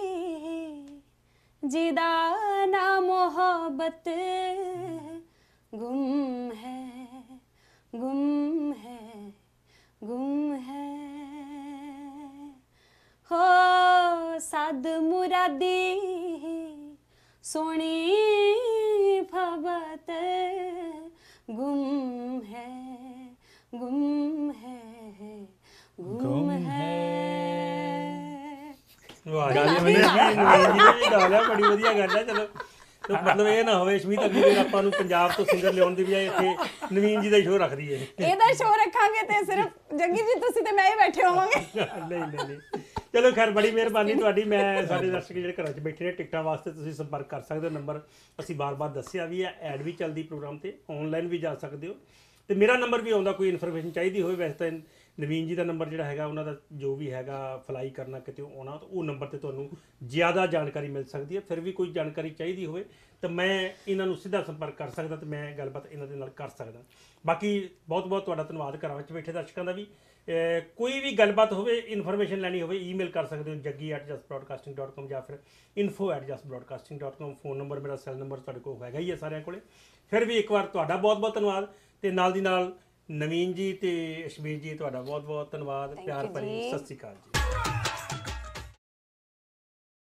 ਜਿਹਦਾ ਨਾ ਮੁਹੱਬਤ ਗੁੰਮ ਹੈ ਗੁੰਮ ਹੈ ਗੁੰਮ ਹੈ ਹੋ ਸਦ ਮੁਰਾਦੀ ਸੋਹਣੀ ਫਬਤ ਗੁੰਮ ਹੈ ਗੁੰਮ ਹੈ ਗੁੰਮ ਹੈ ਵਾਹ ਜੀ ਨਵੀਨ ਜੀ ਨੇ ਵੀ ਗਾ ਲਿਆ ਬੜੀ ਵਧੀਆ ਗੱਲ ਹੈ ਚਲੋ ਤੇ ਮਤਲਬ ਇਹ ਨਾ ਹੋਵੇ ਸ਼ਮੀਤ ਅਗਲੀ ਵਾਰ ਆਪਾਂ ਨੂੰ ਪੰਜਾਬ ਤੋਂ ਸਿੰਗਰ ਲਿਆਉਣ ਦੀ ਬਜਾਏ ਇੱਥੇ ਨਵੀਨ ਜੀ ਦਾ ਸ਼ੋਅ ਰੱਖ ਦਈਏ ਇਹਦਾ ਸ਼ੋਅ ਰੱਖਾਂਗੇ ਤੇ ਸਿਰਫ ਜੱਗੀ ਜੀ ਤੁਸੀਂ ਤੇ ਮੈਂ ਹੀ ਬੈਠੇ ਹੋਵਾਂਗੇ ਨਹੀਂ ਚਲੋ ਖੈਰ ਬੜੀ ਮਿਹਰਬਾਨੀ ਤੁਹਾਡੀ ਮੈਂ ਸਾਡੇ ਦਰਸ਼ਕ ਜਿਹੜੇ ਘਰਾਂ 'ਚ ਬੈਠੇ ਨੇ ਟਿਕਟਾਂ ਵਾਸਤੇ ਤੁਸੀਂ ਸੰਪਰਕ ਕਰ ਸਕਦੇ ਹੋ ਨੰਬਰ ਅਸੀਂ ਬਾਰ-ਬਾਰ ਦੱਸਿਆ ਵੀ ਹੈ ਐਡ ਵੀ ਚੱਲਦੀ ਪ੍ਰੋਗਰਾਮ ਤੇ ਆਨਲਾਈਨ ਵੀ ਜਾ ਸਕਦੇ ਹੋ ਤੇ ਮੇਰਾ ਨੰਬਰ ਵੀ ਆਉਂਦਾ ਕੋਈ ਇਨਫੋਰਮੇਸ਼ਨ ਚਾਹੀਦੀ ਹੋਵੇ ਵੈਸੇ ਤਾਂ ਨਵੀਨ ਜੀ ਦਾ ਨੰਬਰ ਜਿਹੜਾ ਹੈਗਾ ਉਹਨਾਂ ਦਾ ਜੋ ਵੀ ਹੈਗਾ ਫਲਾਈ ਕਰਨਾ ਕਿਤੇ ਆਉਣਾ ਤਾਂ ਉਹ ਨੰਬਰ ਤੇ ਤੁਹਾਨੂੰ ਜ਼ਿਆਦਾ ਜਾਣਕਾਰੀ ਮਿਲ ਸਕਦੀ ਹੈ ਫਿਰ ਵੀ ਕੋਈ ਜਾਣਕਾਰੀ ਚਾਹੀਦੀ ਹੋਵੇ ਤਾਂ ਮੈਂ ਇਹਨਾਂ ਨੂੰ ਸਿੱਧਾ ਸੰਪਰਕ ਕਰ ਸਕਦਾ ਤੇ ਮੈਂ ਗੱਲਬਾਤ ਇਹਨਾਂ ਦੇ ਨਾਲ ਕਰ ਸਕਦਾ ਬਾਕੀ ਬਹੁਤ ਬਹੁਤ ਤੁਹਾਡਾ ਧੰਨਵਾਦ ਘਰਾਂ ਵਿੱਚ ਬੈਠੇ ਦਰਸ਼ਕਾਂ ਦਾ ਵੀ ਕੋਈ ਵੀ ਗੱਲਬਾਤ ਹੋਵੇ ਇਨਫੋਰਮੇਸ਼ਨ ਲੈਣੀ ਹੋਵੇ ਈਮੇਲ ਕਰ ਸਕਦੇ ਹੋ jaggi@justbroadcasting.com ਜਾਂ ਫਿਰ info@justbroadcasting.com ਫੋਨ ਨੰਬਰ ਮੇਰਾ ਸੈੱਲ ਨੰਬਰ ਤੁਹਾਡੇ ਕੋਲ ਹੈਗਾ ਹੀ ਹੈ ਸਾਰਿਆਂ ਕੋਲੇ ਫਿਰ ਵੀ ਇੱਕ ਵਾਰ ਤੁਹਾਡਾ ਬਹੁਤ ਬਹੁਤ ਧੰਨਵਾਦ ਤੇ ਨਾਲ ਦੀ ਨਾਲ ਨਵੀਨ ਜੀ ਤੇ ਅਸ਼ਮੀਤ ਜੀ ਤੁਹਾਡਾ ਬਹੁਤ ਬਹੁਤ ਧੰਨਵਾਦ ਪਿਆਰ ਭਰੀ ਸਤਿ ਸ਼੍ਰੀ ਅਕਾਲ ਜੀ